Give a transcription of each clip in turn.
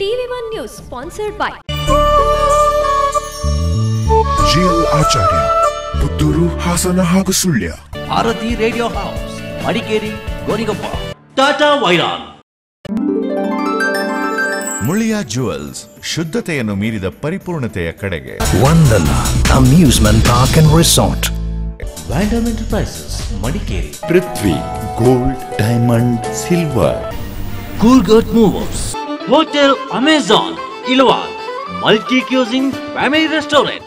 TV1 News sponsored by GL ಆಚಾರ್ಯ ಪುತ್ತೂರು ಹಾಸನ ಹಾಗೂ Sullia. Bharati radio house Madikeri Gonikoppa. Tata ವೈರಾನ್. Muliya jewels ಶುದ್ಧತೆಯನ್ನು ಮೀರಿದ ಪರಿಪೂರ್ಣತೆಯ ಕಡೆಗೆ. Vandana amusement park and resort. Vandam enterprises Madikeri. Prithvi gold diamond silver. Coorg earth movers. Hotel Amazon Ilavala. Multi cuisine family restaurant.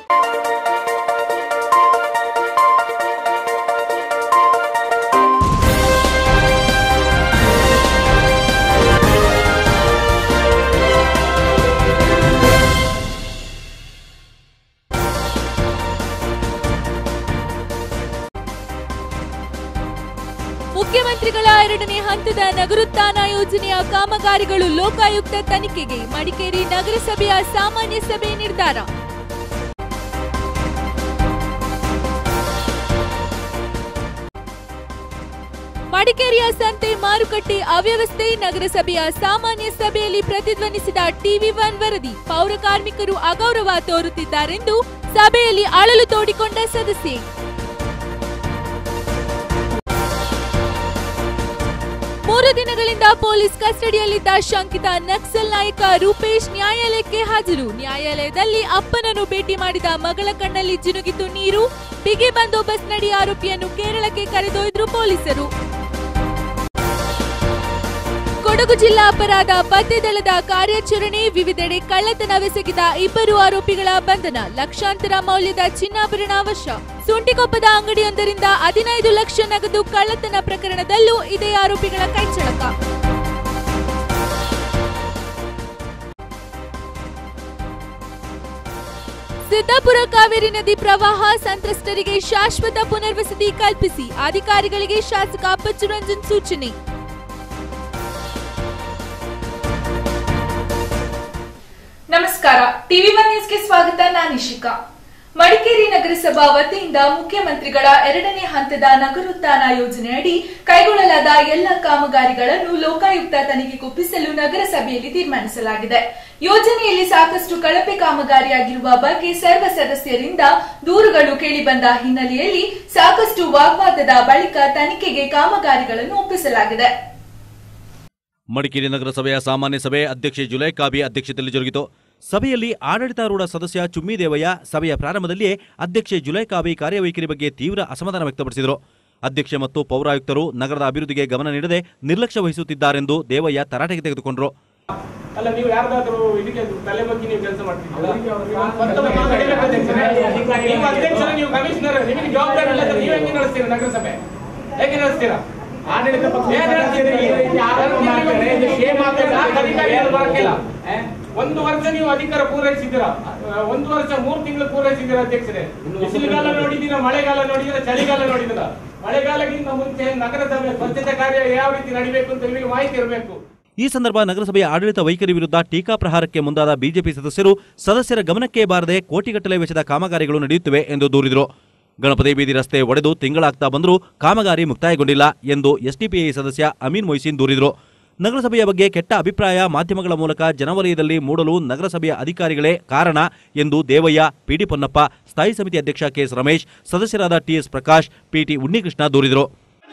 ಮುಖ್ಯಮಂತ್ರಿಗಳ 2ನೇ ಹಂತದ ನಗರೋತ್ಥಾನ ಯೋಜನೆಯ ಕಾಮಗಾರಿಗಳು ಲೋಕಾಯುಕ್ತ ತನಿಖೆಗೆ. ಮಡಿಕೇರಿ ನಗರಸಭೆಯ ಸಾಮಾನ್ಯ ಸಭೆ ನಿರ್ಧಾರ. ಮಡಿಕೇರಿಯ ಸಂತೆ ಮಾರುಕಟ್ಟೆ ಅವ್ಯವಸ್ಥೆ ನಗರಸಭೆಯ ಸಾಮಾನ್ಯ ಸಭೆಯಲ್ಲಿ ಪ್ರತಿಧ್ವನಿಸಿದ TV1 ವರದಿ. ಪೌರ ಕಾರ್ಮಿಕರು ಅಗೌರವ ತೋರುತ್ತಿದ್ದಾರೆಂದು ಸಭೆಯಲ್ಲಿ ಅಳಲು ತೋಡಿಕೊಂಡ ಸದಸ್ಯೆ. ಮೂರು ದಿನಗಳಿಂದ ಪೊಲೀಸ್ ಕಸ್ಟಡಿಯಲ್ಲಿದ್ದ ಶಂಕಿತ ನಕ್ಸಲ್ ನಾಯಕ ರೂಪೇಶ್ ನ್ಯಾಯಾಲಯಕ್ಕೆ ಹಾಜರು. ನ್ಯಾಯಾಲಯದಲ್ಲಿ ಅಪ್ಪನನ್ನು ಭೇಟಿ ಮಾಡಿದ ಮಗಳ ಕಣ್ಣಲ್ಲಿ ಜಿನುಗಿತು ನೀರು. ಬಿಗಿ ಬಂದೋಬಸ್ತ್ ನಡಿ ಆರೋಪಿಯನ್ನು ಕೇರಳಕ್ಕೆ ಕರೆದೊಯ್ದರು ಪೊಲೀಸರು. ಕೊಡಗು ಜಿಲ್ಲಾ ಅಪರಾಧ ಪತ್ತೆ ದಳದ ಕಾರ್ಯಾಚರಣೆ. ವಿವಿಧೆಡೆ ಕಳ್ಳತನವೆಸಗಿದ 2 ಆರೋಪಿಗಳ ಬಂಧನ. ಲಕ್ಷಾಂತರ ಮೌಲ್ಯದ ಚಿನ್ನಾಭರಣ ವಶ. ಸುಂಟಿಕೊಪ್ಪದ ಅಂಗಡಿಯೊಂದರಿಂದ 15 ಲಕ್ಷ ನಗದು ಕಳ್ಳತನ ಪ್ರಕರಣದಲ್ಲೂ ಇದೇ ಆರೋಪಿಗಳ ಕೈಚಳಕ. ಸಿದ್ದಾಪುರ ಕಾವೇರಿ ನದಿ ಪ್ರವಾಹ ಸಂತ್ರಸ್ತರಿಗೆ ಶಾಶ್ವತ ಪುನರ್ವಸತಿ ಕಲ್ಪಿಸಿ ಅಧಿಕಾರಿಗಳಿಗೆ ಶಾಸಕ ಅಪ್ಪಚ್ಚು ರಂಜನ್ ಸೂಚನೆ. ನಮಸ್ಕಾರ, TV1 ನ್ಯೂಸ್ಗೆ ಸ್ವಾಗತ. ನಾನು ಇಶಿಕಾ. ಮಡಿಕೇರಿ ನಗರಸಭಾ ವತಿಯಿಂದ ಮುಖ್ಯಮಂತ್ರಿಗಳ 2ನೇ ಹಂತದ ನಗರೋತ್ಥಾನ ಯೋಜನೆಯಡಿ ಕೈಗೊಳ್ಳಲಾದ ಎಲ್ಲ ಕಾಮಗಾರಿಗಳನ್ನು ಲೋಕಾಯುಕ್ತ ತನಿಖೆಗೊಪ್ಪಿಸಲು ನಗರಸಭೆಯಲ್ಲಿ ತೀರ್ಮಾನಿಸಲಾಗಿದೆ. ಯೋಜನೆಯಲ್ಲಿ ಸಾಕಷ್ಟು ಕಳಪೆ ಕಾಮಗಾರಿಯಾಗಿರುವ ಬಗ್ಗೆ ಸರ್ವ ಸದಸ್ಯರಿಂದ ದೂರುಗಳು ಕೇಳಿಬಂದ ಹಿನ್ನೆಲೆಯಲ್ಲಿ ಸಾಕಷ್ಟು ವಾಗ್ವಾದದ ಬಳಿಕ ತನಿಖೆಗೆ ಕಾಮಗಾರಿಗಳನ್ನು ಒಪ್ಪಿಸಲಾಗಿದೆ. ಮಡಿಕೇರಿ ನಗರಸಭೆಯ ಸಾಮಾನ್ಯ ಸಭೆ ಅಧ್ಯಕ್ಷೆ ಜುಲೈಕಾಬಿ ಅಧ್ಯಕ್ಷತೆಯಲ್ಲಿ ಜರುಗಿತು. ಸಭೆಯಲ್ಲಿ ಆಡಳಿತಾರೂಢ ಸದಸ್ಯ ಚುಮ್ಮಿದೇವಯ್ಯ ಸಭೆಯ ಪ್ರಾರಂಭದಲ್ಲಿಯೇ ಅಧ್ಯಕ್ಷೆ ಜುಲೈಕಾಬಿ ಕಾರ್ಯವೈಖರಿ ಬಗ್ಗೆ ತೀವ್ರ ಅಸಮಾಧಾನ ವ್ಯಕ್ತಪಡಿಸಿದರು. ಅಧ್ಯಕ್ಷೆ ಮತ್ತು ಪೌರಾಯುಕ್ತರು ನಗರದ ಅಭಿವೃದ್ಧಿಗೆ ಗಮನ ನೀಡದೆ ನಿರ್ಲಕ್ಷ್ಯ ವಹಿಸುತ್ತಿದ್ದಾರೆಂದು ದೇವಯ್ಯ ತರಾಟೆಗೆ ತೆಗೆದುಕೊಂಡರು. ಅಲ್ಲ, ನೀವು ಯಾರ್ದಾದ್ರೂ ಇದಕ್ಕೆ ತಲೆ ಬಗ್ಗೆ ನೀವು ಕೆಲಸ ಮಾಡ್ತೀರಾ? ನೀವು ಕಮಿಷನರ್, ನಿಮಗೆ ಜವಾಬ್ದಾರಿ ಇಲ್ಲ, ನೀವು ಹೆಂಗೆ ನಡೆಸ್ತೀರಾ? ನಗರಸಭೆ ಹೇಗೆ ನಡೆಸ್ತೀರಾ? ಆಡಳಿತ ಪಕ್ಷ ಒಂದು ವರ್ಷ ನೀವು ಅಧಿಕಾರ ಪೂರೈಸಿದ್ದೀರಾ, 1 ವರ್ಷ 3 ತಿಂಗಳು ಪೂರೈಸಿದ್ದೀರಾ ಅಧ್ಯಕ್ಷರೇ. ಬಿಸಿಲುಗಾಲ ನೋಡಿದ್ದೀರಾ, ಮಳೆಗಾಲ ನೋಡಿದ್ದೀರಾ, ಚಳಿಗಾಲ ನೋಡಿದ್ದೀರಾ. ಮಳೆಗಾಲಕ್ಕಿಂತ ಮುಂಚೆ ನಗರಸಭೆ ಸ್ವಚ್ಛತೆ ಕಾರ್ಯ ಯಾವ ರೀತಿ ನಡೀಬೇಕು ಅಂತ ನಿಮಗೆ ಮಾಹಿತಿ ಇರಬೇಕು. ಈ ಸಂದರ್ಭ ನಗರಸಭೆಯ ಆಡಳಿತ ವೈಖರಿ ವಿರುದ್ಧ ಟೀಕಾ ಪ್ರಹಾರಕ್ಕೆ ಮುಂದಾದ ಬಿಜೆಪಿ ಸದಸ್ಯರು ಸದಸ್ಯರ ಗಮನಕ್ಕೆ ಬಾರದೆ ಕೋಟಿಗಟ್ಟಲೆ ವೆಚ್ಚದ ಕಾಮಗಾರಿಗಳು ನಡೆಯುತ್ತಿವೆ ಎಂದು ದೂರಿದರು. ಗಣಪತಿ ಬೀದಿ ರಸ್ತೆ ಒಡೆದು ತಿಂಗಳಾಗ್ತಾ ಬಂದರೂ ಕಾಮಗಾರಿ ಮುಕ್ತಾಯಗೊಂಡಿಲ್ಲ ಎಂದು ಎಸ್ಡಿಪಿಐ ಸದಸ್ಯ ಅಮೀನ್ ಮೊಯ್ಸಿನ್ ದೂರಿದರು. ನಗರಸಭೆಯ ಬಗ್ಗೆ ಕೆಟ್ಟ ಅಭಿಪ್ರಾಯ ಮಾಧ್ಯಮಗಳ ಮೂಲಕ ಜನವಲಯದಲ್ಲಿ ಮೂಡಲು ನಗರಸಭೆಯ ಅಧಿಕಾರಿಗಳೇ ಕಾರಣ ಎಂದು ದೇವಯ್ಯ, ಪಿಡಿ ಪೊನ್ನಪ್ಪ, ಸ್ಥಾಯಿ ಸಮಿತಿ ಅಧ್ಯಕ್ಷ ಕೆಎಸ್ ರಮೇಶ್, ಸದಸ್ಯರಾದ ಟಿಎಸ್ ಪ್ರಕಾಶ್, ಪಿಟಿ ಉನ್ನಿಕೃಷ್ಣ ದೂರಿದರು.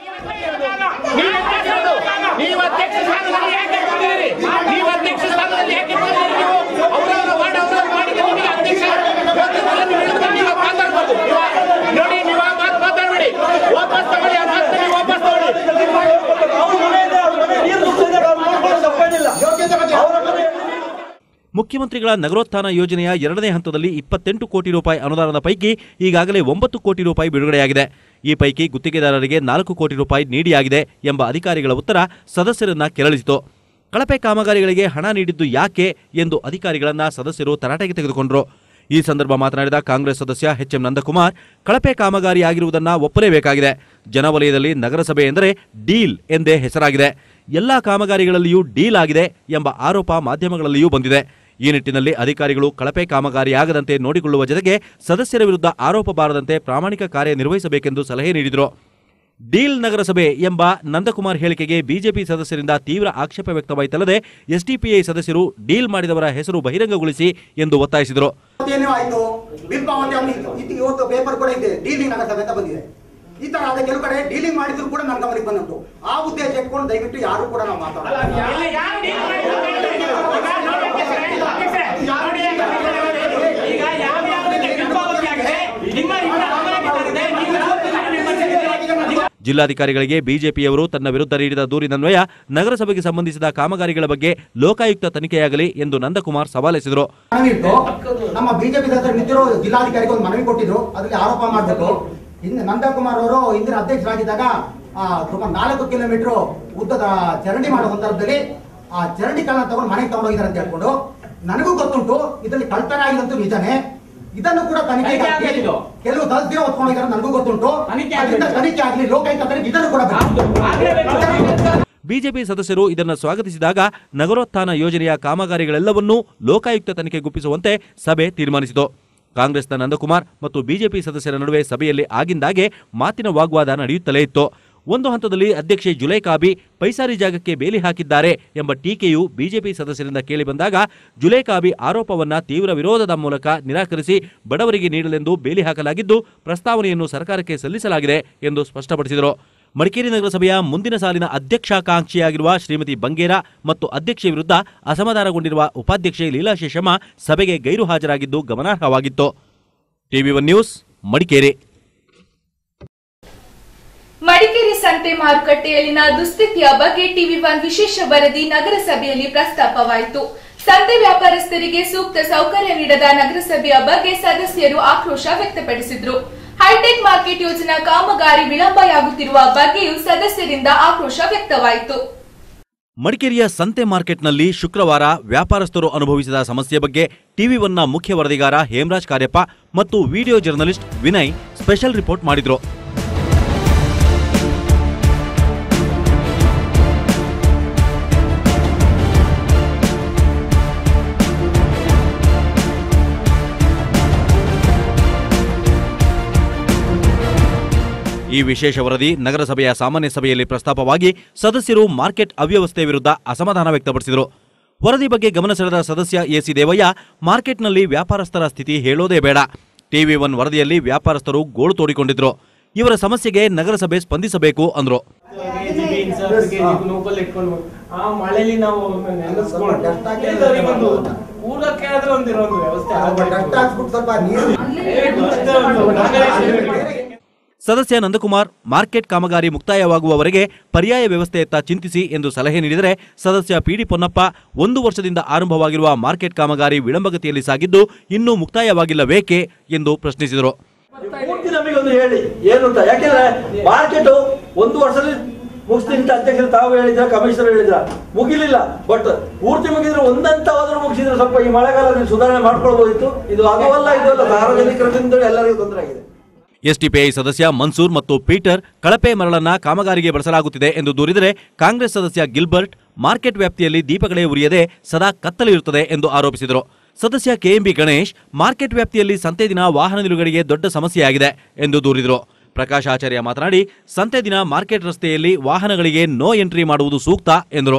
ಮುಖ್ಯಮಂತ್ರಿಗಳ ನಗರೋತ್ಥಾನ ಯೋಜನೆಯ 2ನೇ ಹಂತದಲ್ಲಿ 28 ಕೋಟಿ ರೂಪಾಯಿ ಅನುದಾನದ ಪೈಕಿ ಈಗಾಗಲೇ 9 ಕೋಟಿ ರೂಪಾಯಿ ಬಿಡುಗಡೆಯಾಗಿದೆ. ಈ ಪೈಕಿ ಗುತ್ತಿಗೆದಾರರಿಗೆ 4 ಕೋಟಿ ರೂಪಾಯಿ ನೀಡಿಯಾಗಿದೆ ಎಂಬ ಅಧಿಕಾರಿಗಳ ಉತ್ತರ ಸದಸ್ಯರನ್ನ ಕೆರಳಿಸಿತು. ಕಳಪೆ ಕಾಮಗಾರಿಗಳಿಗೆ ಹಣ ನೀಡಿದ್ದು ಯಾಕೆ ಎಂದು ಅಧಿಕಾರಿಗಳನ್ನ ಸದಸ್ಯರು ತರಾಟೆಗೆ ತೆಗೆದುಕೊಂಡರು. ಈ ಸಂದರ್ಭ ಮಾತನಾಡಿದ ಕಾಂಗ್ರೆಸ್ ಸದಸ್ಯ ಎಚ್ಎಂ ನಂದಕುಮಾರ್, ಕಳಪೆ ಕಾಮಗಾರಿಯಾಗಿರುವುದನ್ನು ಒಪ್ಪಲೇಬೇಕಾಗಿದೆ. ಜನವಲಯದಲ್ಲಿ ನಗರಸಭೆ ಎಂದರೆ ಡೀಲ್ ಎಂದೇ ಹೆಸರಾಗಿದೆ. ಎಲ್ಲಾ ಕಾಮಗಾರಿಗಳಲ್ಲಿಯೂ ಡೀಲ್ ಆಗಿದೆ ಎಂಬ ಆರೋಪ ಮಾಧ್ಯಮಗಳಲ್ಲಿಯೂ ಬಂದಿದೆ. ಈ ನಿಟ್ಟಿನಲ್ಲಿ ಅಧಿಕಾರಿಗಳು ಕಳಪೆ ಕಾಮಗಾರಿಯಾಗದಂತೆ ನೋಡಿಕೊಳ್ಳುವ ಜೊತೆಗೆ ಸದಸ್ಯರ ವಿರುದ್ಧ ಆರೋಪ ಬಾರದಂತೆ ಪ್ರಾಮಾಣಿಕ ಕಾರ್ಯನಿರ್ವಹಿಸಬೇಕೆಂದು ಸಲಹೆ ನೀಡಿದರು. ಡೀಲ್ ನಗರಸಭೆ ಎಂಬ ನಂದಕುಮಾರ್ ಹೇಳಿಕೆಗೆ ಬಿಜೆಪಿ ಸದಸ್ಯರಿಂದ ತೀವ್ರ ಆಕ್ಷೇಪ ವ್ಯಕ್ತವಾಯಿತಲ್ಲದೆ ಎಸ್ಡಿಪಿಐ ಸದಸ್ಯರು ಡೀಲ್ ಮಾಡಿದವರ ಹೆಸರು ಬಹಿರಂಗಗೊಳಿಸಿ ಎಂದು ಒತ್ತಾಯಿಸಿದರು. ಈ ತರ ಆದ ಕೆಲವು ಕಡೆ ಡೀಲಿಂಗ್ ಮಾಡಿದ್ರು ಕೂಡ ನನ್ನ ಗಮನಕ್ಕೆ ಬಂದಂತು. ಆ ಉದ್ದೇಶ ಇಟ್ಕೊಂಡು ದಯವಿಟ್ಟು ಯಾರು ಕೂಡ ನಾವು ಮಾತಾಡೋಣ. ಜಿಲ್ಲಾಧಿಕಾರಿಗಳಿಗೆ ಬಿಜೆಪಿಯವರು ತನ್ನ ವಿರುದ್ಧ ನೀಡಿದ ದೂರಿನನ್ವಯ ನಗರಸಭೆಗೆ ಸಂಬಂಧಿಸಿದ ಕಾಮಗಾರಿಗಳ ಬಗ್ಗೆ ಲೋಕಾಯುಕ್ತ ತನಿಖೆಯಾಗಲಿ ಎಂದು ನಂದಕುಮಾರ್ ಸವಾಲೆಸೆದರು. ನಮ್ಮ ಬಿಜೆಪಿ ಸದಸ್ಯರು ನಿಂತಿರೋ ಜಿಲ್ಲಾಧಿಕಾರಿಗೆ ಒಂದು ಮನವಿ ಕೊಟ್ಟಿದ್ರು, ಅದರಲ್ಲಿ ಆರೋಪ ಮಾಡಬೇಕು. ನಂದಕುಮಾರ್ ಅವರು ಇಂದಿನ ಅಧ್ಯಕ್ಷರಾಗಿದ್ದಾಗ ಸುಮಾರು 4 ಕಿಲೋಮೀಟರ್ ಉದ್ದದ ಚರಂಡಿ ಮಾಡೋ ಸಂದರ್ಭದಲ್ಲಿ ಆ ಚರಂಡಿ ಕಳ್ಳ ತಗೊಂಡು ಮನೆಗೆ ತಗೊಂಡೋಗಿದ್ದಾರೆ ಅಂತ ಹೇಳ್ಕೊಂಡು ನನಗೂ ಗೊತ್ತುಂಟು. ಇದರಲ್ಲಿ ಕಳ್ತನ ಆಗಿದಂತೂ ನಿಜಾನೇ. ಇದನ್ನು ಕೂಡ ತನಿಖೆ ಕೆಲವು ಸದಸ್ಯರು ಹೊತ್ಕೊಂಡಿದ್ದಾರೆ, ನನಗೂ ಗೊತ್ತುಂಟು. ತನಿಖೆ ಆಗಲಿ, ಲೋಕಾಯುಕ್ತ ಇದನ್ನು ಕೂಡ. ಬಿಜೆಪಿ ಸದಸ್ಯರು ಇದನ್ನು ಸ್ವಾಗತಿಸಿದಾಗ ನಗರೋತ್ಥಾನ ಯೋಜನೆಯ ಕಾಮಗಾರಿಗಳೆಲ್ಲವನ್ನೂ ಲೋಕಾಯುಕ್ತ ತನಿಖೆಗೊಪ್ಪಿಸುವಂತೆ ಸಭೆ ತೀರ್ಮಾನಿಸಿತು. ಕಾಂಗ್ರೆಸ್ನ ನಂದಕುಮಾರ್ ಮತ್ತು ಬಿಜೆಪಿ ಸದಸ್ಯರ ನಡುವೆ ಸಭೆಯಲ್ಲಿ ಆಗಿಂದಾಗೆ ಮಾತಿನ ವಾಗ್ವಾದ ನಡೆಯುತ್ತಲೇ ಇತ್ತು. ಒಂದು ಹಂತದಲ್ಲಿ ಅಧ್ಯಕ್ಷೆ ಜುಲೈಕಾಬಿ ಪೈಸಾರಿ ಜಾಗಕ್ಕೆ ಬೇಲಿ ಹಾಕಿದ್ದಾರೆ ಎಂಬ ಟೀಕೆಯು ಬಿಜೆಪಿ ಸದಸ್ಯರಿಂದ ಕೇಳಿಬಂದಾಗ ಜುಲೈಕಾಬಿ ಆರೋಪವನ್ನ ತೀವ್ರ ವಿರೋಧದ ಮೂಲಕ ನಿರಾಕರಿಸಿ ಬಡವರಿಗೆ ನೀಡಲೆಂದು ಬೇಲಿ ಹಾಕಲಾಗಿದ್ದು ಪ್ರಸ್ತಾವನೆಯನ್ನು ಸರ್ಕಾರಕ್ಕೆ ಸಲ್ಲಿಸಲಾಗಿದೆ ಎಂದು ಸ್ಪಷ್ಟಪಡಿಸಿದರು. ಮಡಿಕೇರಿ ನಗರಸಭೆಯ ಮುಂದಿನ ಸಾಲಿನ ಅಧ್ಯಕ್ಷಾಕಾಂಕ್ಷಿಯಾಗಿರುವ ಶ್ರೀಮತಿ ಬಂಗೇರ ಮತ್ತು ಅಧ್ಯಕ್ಷೆ ವಿರುದ್ಧ ಅಸಮಾಧಾನಗೊಂಡಿರುವ ಉಪಾಧ್ಯಕ್ಷೆ ಲೀಲಾ ಶೇಷಮ್ಮ ಸಭೆಗೆ ಗೈರು ಹಾಜರಾಗಿದ್ದು ಗಮನಾರ್ಹವಾಗಿತ್ತು. TV one news, Madikeri. ಮಡಿಕೇರಿ ಸಂತೆ ಮಾರುಕಟ್ಟೆಯಲ್ಲಿನ ದುಸ್ಥಿತಿಯ ಬಗ್ಗೆ ಟಿವಿ1 ವಿಶೇಷ ವರದಿ ನಗರಸಭೆಯಲ್ಲಿ ಪ್ರಸ್ತಾಪವಾಯಿತು. ಸಂತೆ ವ್ಯಾಪಾರಸ್ಥರಿಗೆ ಸೂಕ್ತ ಸೌಕರ್ಯ ನೀಡದ ನಗರಸಭೆಯ ಬಗ್ಗೆ ಸದಸ್ಯರು ಆಕ್ರೋಶ ವ್ಯಕ್ತಪಡಿಸಿದರು. ಹೈಟೆಕ್ ಮಾರ್ಕೆಟ್ ಯೋಜನಾ ಕಾಮಗಾರಿ ವಿಳಂಬವಾಗುತ್ತಿರುವ ಬಗ್ಗೆಯೂ ಸದಸ್ಯರಿಂದ ಆಕ್ರೋಶ ವ್ಯಕ್ತವಾಯಿತು. ಮಡಿಕೇರಿಯ ಸಂತೆ ಮಾರ್ಕೆಟ್ನಲ್ಲಿ ಶುಕ್ರವಾರ ವ್ಯಾಪಾರಸ್ಥರು ಅನುಭವಿಸಿದ ಸಮಸ್ಯೆ ಬಗ್ಗೆ ಟಿವಿ1ನ ಮುಖ್ಯ ವರದಿಗಾರ ಹೇಮರಾಜ್ ಕಾರ್ಯಪ್ಪ ಮತ್ತು video journalist Vinay special report ಮಾಡಿದ್ರು. ಈ ವಿಶೇಷ ವರದಿ ನಗರಸಭೆಯ ಸಾಮಾನ್ಯ ಸಭೆಯಲ್ಲಿ ಪ್ರಸ್ತಾಪವಾಗಿ ಸದಸ್ಯರು ಮಾರ್ಕೆಟ್ ಅವ್ಯವಸ್ಥೆ ವಿರುದ್ಧ ಅಸಮಾಧಾನ ವ್ಯಕ್ತಪಡಿಸಿದರು. ವರದಿ ಬಗ್ಗೆ ಗಮನ ಸೆಳೆದ ಸದಸ್ಯ ಎಸಿ ದೇವಯ್ಯ, ಮಾರ್ಕೆಟ್ನಲ್ಲಿ ವ್ಯಾಪಾರಸ್ಥರ ಸ್ಥಿತಿ ಹೇಳೋದೇ ಬೇಡ. ಟಿವಿ1 ವರದಿಯಲ್ಲಿ ವ್ಯಾಪಾರಸ್ಥರು ಗೋಳು ತೋಡಿಕೊಂಡಿದ್ರು. ಇವರ ಸಮಸ್ಯೆಗೆ ನಗರಸಭೆ ಸ್ಪಂದಿಸಬೇಕು ಅಂದ್ರು. ಸದಸ್ಯ ನಂದಕುಮಾರ್ ಮಾರ್ಕೆಟ್ ಕಾಮಗಾರಿ ಮುಕ್ತಾಯವಾಗುವವರೆಗೆ ಪರ್ಯಾಯ ವ್ಯವಸ್ಥೆಯತ್ತ ಚಿಂತಿಸಿ ಎಂದು ಸಲಹೆ ನೀಡಿದರೆ, ಸದಸ್ಯ ಪಿಡಿ ಪೊನ್ನಪ್ಪ 1 ವರ್ಷದಿಂದ ಆರಂಭವಾಗಿರುವ ಮಾರ್ಕೆಟ್ ಕಾಮಗಾರಿ ವಿಳಂಬಗತಿಯಲ್ಲಿ ಸಾಗಿದ್ದು ಇನ್ನೂ ಮುಕ್ತಾಯವಾಗಿಲ್ಲವೇಕೆ ಎಂದು ಪ್ರಶ್ನಿಸಿದರು. ನಮಗೊಂದು ಹೇಳಿ ಏನು ಅಂತ, ಯಾಕೆಂದ್ರೆ ಮಾರ್ಕೆಟ್ 1 ವರ್ಷದಲ್ಲಿ ಮುಗಿಸ್ತೀನಿ ಅಧ್ಯಕ್ಷರು ತಾವು ಹೇಳಿದ್ರ, ಕಮಿಷನರ್ ಹೇಳಿದ್ರ, ಮುಗಿಲಿಲ್ಲ. ಬಟ್ ಪೂರ್ತಿ ಮುಗಿದ್ರೆ ಒಂದಂತವಾದ್ರೂ ಮುಗಿಸಿದ್ರೆ ಸ್ವಲ್ಪ ಈ ಮಳೆಗಾಲದಲ್ಲಿ ಸುಧಾರಣೆ ಮಾಡ್ಕೊಳ್ಬಹುದಿತ್ತು. ಇದು ಆಗವಲ್ಲ, ಇದಲ್ಲ, ಸಾರ್ವಜನಿಕರಿಂದ ಎಲ್ಲರಿಗೂ ತೊಂದರೆ ಆಗಿದೆ. ಎಸ್ಡಿಪಿಐ ಸದಸ್ಯ ಮನ್ಸೂರ್ ಮತ್ತು ಪೀಟರ್ ಕಳಪೆ ಮರಳನ್ನ ಕಾಮಗಾರಿಗೆ ಬಳಸಲಾಗುತ್ತಿದೆ ಎಂದು ದೂರಿದರೆ, ಕಾಂಗ್ರೆಸ್ ಸದಸ್ಯ ಗಿಲ್ಬರ್ಟ್ ಮಾರ್ಕೆಟ್ ವ್ಯಾಪ್ತಿಯಲ್ಲಿ ದೀಪಗಳೇ ಉರಿಯದೆ ಸದಾ ಕತ್ತಲಿರುತ್ತದೆ ಎಂದು ಆರೋಪಿಸಿದರು. ಸದಸ್ಯ ಕೆಎಂಬಿ ಗಣೇಶ್ ಮಾರ್ಕೆಟ್ ವ್ಯಾಪ್ತಿಯಲ್ಲಿ ಸಂತೆ ದಿನ ವಾಹನ ನಿಲುಗಡೆಗೆ ದೊಡ್ಡ ಸಮಸ್ಯೆಯಾಗಿದೆ ಎಂದು ದೂರಿದರು. ಪ್ರಕಾಶ್ ಆಚಾರ್ಯ ಮಾತನಾಡಿ, ಸಂತೆ ದಿನ ಮಾರ್ಕೆಟ್ ರಸ್ತೆಯಲ್ಲಿ ವಾಹನಗಳಿಗೆ ನೋ ಎಂಟ್ರಿ ಮಾಡುವುದು ಸೂಕ್ತ ಎಂದರು.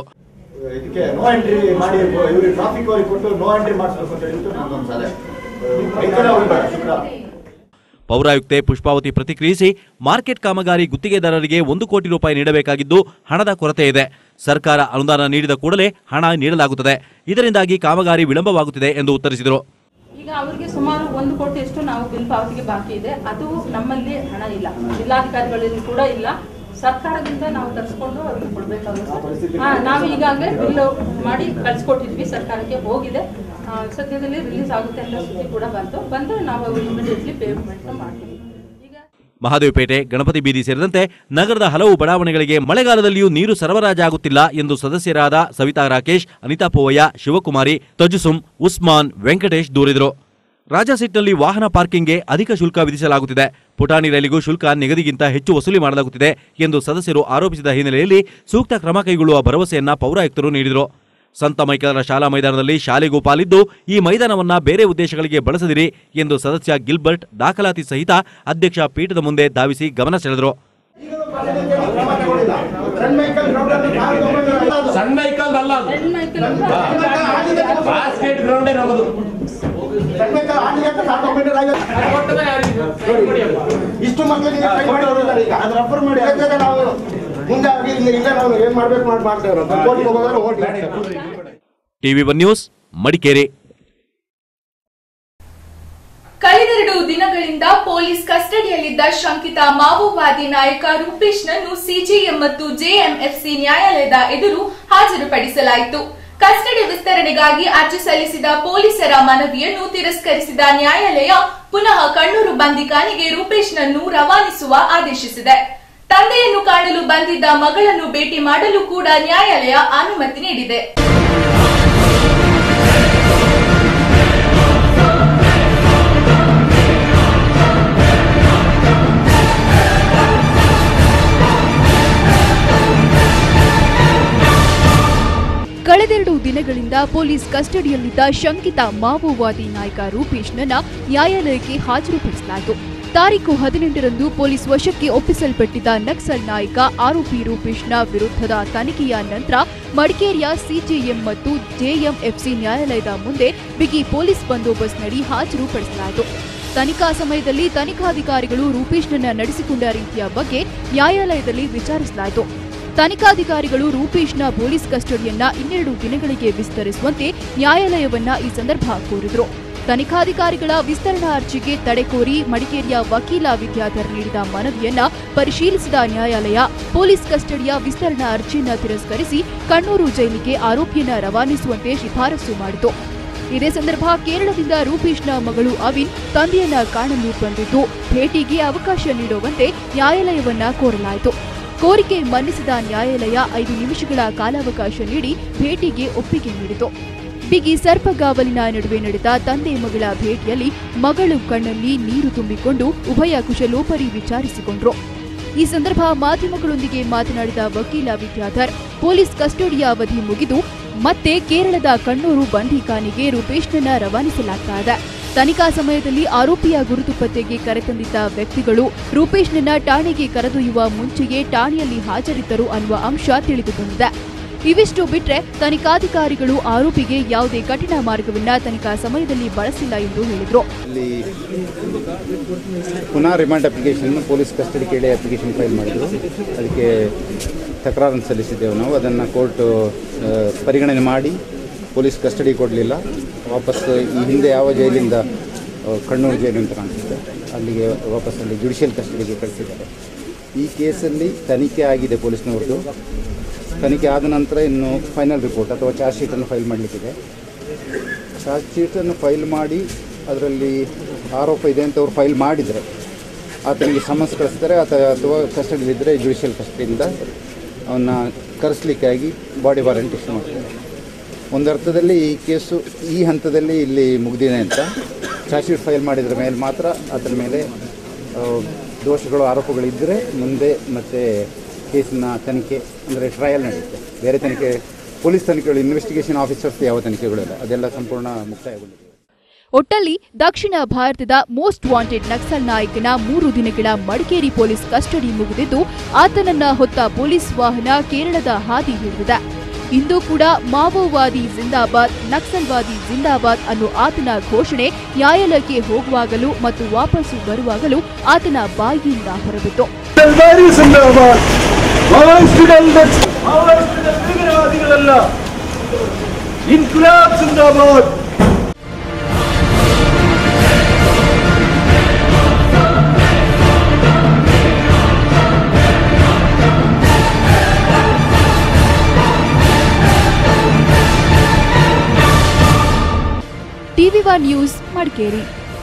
ಪೌರಾಯುಕ್ತೆ ಪುಷ್ಪಾವತಿ ಪ್ರತಿಕ್ರಿಯಿಸಿ, ಮಾರ್ಕೆಟ್ ಕಾಮಗಾರಿ ಗುತ್ತಿಗೆದಾರರಿಗೆ 1 ಕೋಟಿ ರೂಪಾಯಿ ನೀಡಬೇಕಾಗಿದ್ದು ಹಣದ ಕೊರತೆ ಇದೆ. ಸರ್ಕಾರ ಅನುದಾನ ನೀಡಿದ ಕೂಡಲೇ ಹಣ ನೀಡಲಾಗುತ್ತದೆ. ಇದರಿಂದಾಗಿ ಕಾಮಗಾರಿ ವಿಳಂಬವಾಗುತ್ತಿದೆ ಎಂದು ಉತ್ತರಿಸಿದರು. ಈಗ ಅವರಿಗೆ ಸುಮಾರು 1 ಕೋಟಿಯಷ್ಟು ನಾವು ಬಿಲ್ ಪಾವತಿಗೆ ಬಾಕಿ ಇದೆ. ಅದು ನಮ್ಮಲ್ಲಿ ಹಣ ಇಲ್ಲ, ಜಿಲ್ಲಾಧಿಕಾರಿಗಳಲ್ಲಿ ಕೂಡ ಇಲ್ಲ. ಸರ್ಕಾರದಿಂದ ನಾವು ತರಿಸ್ಕೊಂಡು ಅವ್ರಿಗೆ ಕೊಡಬೇಕಾಗುತ್ತೆ. ನಾವು ಈಗಾಗಲೇ ಬಿಲ್ ಮಾಡಿ ಕಳಿಸ್ಕೊಟ್ಟಿದ್ವಿ, ಸರ್ಕಾರಕ್ಕೆ ಹೋಗಿದೆ. ಸದ್ಯದಲ್ಲಿ ರಿಲೀಸ್ ಆಗುತ್ತೆ ಅಂತ ಸುದ್ದಿ ಕೂಡ ಬಂದು ನಾವು ಇಮಿಡಿಯೇಟ್ಲಿ ಪೇಮೆಂಟ್ ಮಾಡ್ತೀವಿ. ಮಹಾದೇವಪೇಟೆ, ಗಣಪತಿ ಬೀದಿ ಸೇರಿದಂತೆ ನಗರದ ಹಲವು ಬಡಾವಣೆಗಳಿಗೆ ಮಳೆಗಾಲದಲ್ಲಿಯೂ ನೀರು ಸರಬರಾಜಾಗುತ್ತಿಲ್ಲ ಎಂದು ಸದಸ್ಯರಾದ ಸವಿತಾ ರಾಕೇಶ್, ಅನಿತಾ ಪೋವಯ್ಯ, ಶಿವಕುಮಾರಿ, ತಜುಸುಂ, ಉಸ್ಮಾನ್, ವೆಂಕಟೇಶ್ ದೂರಿದರು. ರಾಜಾಸೀಟ್ನಲ್ಲಿ ವಾಹನ ಪಾರ್ಕಿಂಗ್ಗೆ ಅಧಿಕ ಶುಲ್ಕ ವಿಧಿಸಲಾಗುತ್ತಿದೆ. ಪುಟಾಣಿ ರೈಲಿಗೂ ಶುಲ್ಕ ನಿಗದಿಗಿಂತ ಹೆಚ್ಚು ವಸೂಲಿ ಮಾಡಲಾಗುತ್ತಿದೆ ಎಂದು ಸದಸ್ಯರು ಆರೋಪಿಸಿದ ಹಿನ್ನೆಲೆಯಲ್ಲಿ ಸೂಕ್ತ ಕ್ರಮ ಕೈಗೊಳ್ಳುವ ಭರವಸೆಯನ್ನ ಪೌರಾಯುಕ್ತರು ನೀಡಿದರು. ಸಂತ ಮೈಕೇಲರ ಶಾಲಾ ಮೈದಾನದಲ್ಲಿ ಶಾಲೆಗೂ ಪಾಲಿದ್ದು ಈ ಮೈದಾನವನ್ನ ಬೇರೆ ಉದ್ದೇಶಗಳಿಗೆ ಬಳಸದಿರಿ ಎಂದು ಸದಸ್ಯ ಗಿಲ್ಬರ್ಟ್ ದಾಖಲಾತಿ ಸಹಿತ ಅಧ್ಯಕ್ಷ ಪೀಠದ ಮುಂದೆ ಧಾವಿಸಿ ಗಮನ ಸೆಳೆದರು. ಸಣ್ಣ ವೆಹಿಕಲ್ ಅಲ್ಲ, ಬಾಸ್ಕೆಟ್ ಗ್ರೌಂಡ್ ಹೋಗೋದು. ಇಷ್ಟು ಮಕ್ಕಳಿಗೆ ರೆಫರ್ ಮಾಡಿ ನಾವು ಮುಂದೆ ನಾವು ಏನ್ ಮಾಡ್ಬೇಕು ಮಾಡ್ತೇವೆ. TV one news Madikeri. ಕಳೆದೆರಡು ದಿನಗಳಿಂದ ಪೊಲೀಸ್ ಕಸ್ಟಡಿಯಲ್ಲಿದ್ದ ಶಂಕಿತ ಮಾವೋವಾದಿ ನಾಯಕ ರೂಪೇಶ್ನನ್ನು ಸಿಜೆಎಂ ಮತ್ತು ಜೆಎಂಎಫ್ಸಿ ನ್ಯಾಯಾಲಯದ ಎದುರು ಹಾಜರುಪಡಿಸಲಾಯಿತು. ಕಸ್ಟಡಿ ವಿಸ್ತರಣೆಗಾಗಿ ಅರ್ಜಿ ಸಲ್ಲಿಸಿದ ಪೊಲೀಸರ ಮನವಿಯನ್ನು ತಿರಸ್ಕರಿಸಿದ ನ್ಯಾಯಾಲಯ ಪುನಃ ಕಣ್ಣೂರು ಬಂದಿಖಾನೆಗೆ ರೂಪೇಶ್ನನ್ನು ರವಾನಿಸುವ ಆದೇಶಿಸಿದೆ. ತಂದೆಯನ್ನು ಕಾಣಲು ಬಂದಿದ್ದ ಮಗಳನ್ನು ಭೇಟಿ ಮಾಡಲು ಕೂಡ ನ್ಯಾಯಾಲಯ ಅನುಮತಿ ನೀಡಿದೆ. ಕಳೆದೆರಡು ದಿನಗಳಿಂದ ಪೊಲೀಸ್ ಕಸ್ಟಡಿಯಲ್ಲಿದ್ದ ಶಂಕಿತ ಮಾವೋವಾದಿ ನಾಯಕ ರೂಪೇಶ್ನನ್ನ ನ್ಯಾಯಾಲಯಕ್ಕೆ ಹಾಜರುಪಡಿಸಲಾಯಿತು. ತಾರೀಖು 18ರಂದು ಪೊಲೀಸ್ ವಶಕ್ಕೆ ಒಪ್ಪಿಸಲ್ಪಟ್ಟಿದ್ದ ನಕ್ಸಲ್ ನಾಯಕ ಆರೋಪಿ ರೂಪೇಶ್ನ ವಿರುದ್ಧದ ತನಿಖೆಯ ನಂತರ ಮಡಿಕೇರಿಯ ಸಿಜೆಎಂ ಮತ್ತು ಜೆಎಂಎಫ್ಸಿ ನ್ಯಾಯಾಲಯದ ಮುಂದೆ ಬಿಗಿ ಪೊಲೀಸ್ ಬಂದೋಬಸ್ತ್ನಡಿ ಹಾಜರುಪಡಿಸಲಾಯಿತು. ತನಿಖಾ ಸಮಯದಲ್ಲಿ ತನಿಖಾಧಿಕಾರಿಗಳು ರೂಪೇಶ್ನನ್ನ ನಡೆಸಿಕೊಂಡ ರೀತಿಯ ಬಗ್ಗೆ ನ್ಯಾಯಾಲಯದಲ್ಲಿ ವಿಚಾರಿಸಲಾಯಿತು. ತನಿಖಾಧಿಕಾರಿಗಳು ರೂಪೇಶ್ನ ಪೊಲೀಸ್ ಕಸ್ಟಡಿಯನ್ನ 12 ದಿನಗಳಿಗೆ ವಿಸ್ತರಿಸುವಂತೆ ನ್ಯಾಯಾಲಯವನ್ನ ಈ ಸಂದರ್ಭ ಕೋರಿದರು. ತನಿಖಾಧಿಕಾರಿಗಳ ವಿಸ್ತರಣಾ ಅರ್ಜಿಗೆ ತಡೆ ಕೋರಿ ಮಡಿಕೇರಿಯ ವಕೀಲ ವಿದ್ಯಾಧರ್ ನೀಡಿದ ಮನವಿಯನ್ನ ಪರಿಶೀಲಿಸಿದ ನ್ಯಾಯಾಲಯ ಪೊಲೀಸ್ ಕಸ್ಟಡಿಯ ವಿಸ್ತರಣಾ ಅರ್ಜಿಯನ್ನ ತಿರಸ್ಕರಿಸಿ ಕಣ್ಣೂರು ಜೈಲಿಗೆ ಆರೋಪಿಯನ್ನ ರವಾನಿಸುವಂತೆ ಶಿಫಾರಸು ಮಾಡಿತು. ಇದೇ ಸಂದರ್ಭ ಕೇರಳದಿಂದ ರೂಪೇಶ್ನ ಮಗಳು ಅವಿನ್ ತಂದೆಯನ್ನ ಕಾಣಲು ಬಂದಿದ್ದು ಭೇಟಿಗೆ ಅವಕಾಶ ನೀಡುವಂತೆ ನ್ಯಾಯಾಲಯವನ್ನ ಕೋರಲಾಯಿತು. ಕೋರಿಕೆ ಮನ್ನಿಸಿದ ನ್ಯಾಯಾಲಯ 5 ನಿಮಿಷಗಳ ಕಾಲಾವಕಾಶ ನೀಡಿ ಭೇಟಿಗೆ ಒಪ್ಪಿಗೆ ನೀಡಿತು. ಬಿಗಿ ಸರ್ಪಗಾವಲಿನ ನಡುವೆ ನಡೆದ ತಂದೆ ಮಗಳ ಭೇಟಿಯಲ್ಲಿ ಮಗಳು ಕಣ್ಣಲ್ಲಿ ನೀರು ತುಂಬಿಕೊಂಡು ಉಭಯ ಕುಶಲೋಪರಿ ವಿಚಾರಿಸಿಕೊಂಡ್ರು. ಈ ಸಂದರ್ಭ ಮಾಧ್ಯಮಗಳೊಂದಿಗೆ ಮಾತನಾಡಿದ ವಕೀಲ ವಿದ್ಯಾಧರ್ ಪೊಲೀಸ್ ಕಸ್ಟಡಿಯ ಅವಧಿ ಮುಗಿದು ಮತ್ತೆ ಕೇರಳದ ಕಣ್ಣೂರು ಬಂಧಿಖಾನೆಗೆ ರೂಪೇಶ್ನನ್ನ ರವಾನಿಸಲಾಗುತ್ತದೆ. ತನಿಖಾ ಸಮಯದಲ್ಲಿ ಆರೋಪಿಯ ಗುರುತು ಪತ್ತೆಗೆ ಕರೆತಂದಿದ್ದ ವ್ಯಕ್ತಿಗಳು ರೂಪೇಶ್ನನ್ನ ಠಾಣೆಗೆ ಕರೆದೊಯ್ಯುವ ಮುಂಚೆಯೇ ಠಾಣೆಯಲ್ಲಿ ಹಾಜರಿದ್ದರು ಅನ್ನುವ ಅಂಶ ತಿಳಿದುಬಂದಿದೆ. ಇವಿಷ್ಟು ಬಿಟ್ರೆ ತನಿಖಾಧಿಕಾರಿಗಳು ಆರೋಪಿಗೆ ಯಾವುದೇ ಕಠಿಣ ಮಾರ್ಗವನ್ನ ತನಿಖಾ ಸಮಯದಲ್ಲಿ ಬಳಸಿಲ್ಲ ಎಂದು ಹೇಳಿದರು. ಪುನಃ ರಿಮಾಂಡ್ ಅಪ್ಲಿಕೇಶನ್ ಪೊಲೀಸ್ ಕಸ್ಟಡಿ ಕೇಳಿ ಅಪ್ಲಿಕೇಶನ್ ಫೈಲ್ ಮಾಡಿದ್ರು. ಅದಕ್ಕೆ ತಕರಾರನ್ನು ಸಲ್ಲಿಸಿದ್ದೆವು ನಾವು. ಅದನ್ನು ಕೋರ್ಟ್ ಪರಿಗಣನೆ ಮಾಡಿ ಪೊಲೀಸ್ ಕಸ್ಟಡಿ ಕೊಡಲಿಲ್ಲ. ವಾಪಸ್ ಈ ಹಿಂದೆ ಯಾವ ಜೈಲಿಂದ ಕಣ್ಣೂರು ಜೈಲು ಅಂತ ಕಾಣಿಸುತ್ತೆ ಅಲ್ಲಿಗೆ ವಾಪಸ್ ಅಲ್ಲಿ ಜುಡಿಷಿಯಲ್ ಕಸ್ಟಡಿಗೆ ಕಳಿಸಿದ್ದಾರೆ. ಈ ಕೇಸಲ್ಲಿ ತನಿಖೆ ಆಗಿದೆ ಪೊಲೀಸ್ನವ್ರದ್ದು. ತನಿಖೆ ಆದ ನಂತರ ಇನ್ನು ಫೈನಲ್ ರಿಪೋರ್ಟ್ ಅಥವಾ ಚಾರ್ಜ್ ಶೀಟನ್ನು ಫೈಲ್ ಮಾಡಲಿಕ್ಕಿದೆ. ಚಾರ್ಜ್ ಶೀಟನ್ನು ಫೈಲ್ ಮಾಡಿ ಅದರಲ್ಲಿ ಆರೋಪ ಇದೆ ಅಂತ ಅವ್ರು ಫೈಲ್ ಮಾಡಿದರೆ ಆತನಿಗೆ ಸಮನ್ಸ್ ಕಳಿಸ್ತಾರೆ. ಅಥವಾ ಕಸ್ಟಡಿಲಿದ್ದರೆ ಜುಡಿಷಿಯಲ್ ಕಸ್ಟಡಿಯಿಂದ ಅವನ್ನ ಕರೆಸಲಿಕ್ಕಾಗಿ ಬಾಡಿ ವಾರೆಂಟ್ ಇಶ್ಯೂ ಮಾಡ್ತಾರೆ. ಒಂದರ್ಥದಲ್ಲಿ ಈ ಕೇಸು ಈ ಹಂತದಲ್ಲಿ ಇಲ್ಲಿ ಮುಗಿದಿದೆ ಅಂತ ಚಾರ್ಜ್ ಶೀಟ್ ಫೈಲ್ ಮಾಡಿದ್ರ ಮೇಲೆ ಮಾತ್ರ ಅದರ ಮೇಲೆ ದೋಷಗಳು ಆರೋಪಗಳಿದ್ದರೆ ಮುಂದೆ ಮತ್ತೆ ಕೇಸಿನ ತನಿಖೆ ಅಂದರೆ ಟ್ರಯಲ್ ನಡೆಯುತ್ತೆ. ಬೇರೆ ತನಿಖೆ ಪೊಲೀಸ್ ತನಿಖೆಗಳು ಇನ್ವೆಸ್ಟಿಗೇಷನ್ ಆಫೀಸರ್ಸ್ ಯಾವ ತನಿಖೆಗಳಿಲ್ಲ, ಅದೆಲ್ಲ ಸಂಪೂರ್ಣ ಮುಕ್ತಾಯಗೊಂಡಿದೆ. ಒಟ್ಟಲ್ಲಿ ದಕ್ಷಿಣ ಭಾರತದ ಮೋಸ್ಟ್ ವಾಂಟೆಡ್ ನಕ್ಸಲ್ ನಾಯಕನ 3 ದಿನಗಳ ಮಡಿಕೇರಿ ಪೊಲೀಸ್ ಕಸ್ಟಡಿ ಮುಗಿದಿದ್ದು ಆತನನ್ನ ಹೊತ್ತ ಪೊಲೀಸ್ ವಾಹನ ಕೇರಳದ ಹಾದಿ ಹಿಡಿದಿದೆ. ಇಂದು ಕೂಡ ಮಾವೋವಾದಿ ಜಿಂದಾಬಾದ್, ನಕ್ಸಲ್ವಾದಿ ಜಿಂದಾಬಾದ್ ಅನ್ನೋ ಆತನ ಘೋಷಣೆ ನ್ಯಾಯಾಲಯಕ್ಕೆ ಹೋಗುವಾಗಲೂ ಮತ್ತು ವಾಪಸ್ಸು ಬರುವಾಗಲೂ ಆತನ ಬಾಯಿಯಿಂದ ಹೊರಬಿತ್ತು. ಟಿವಿ1 ನ್ಯೂಸ್ ಮಡಿಕೇರಿ.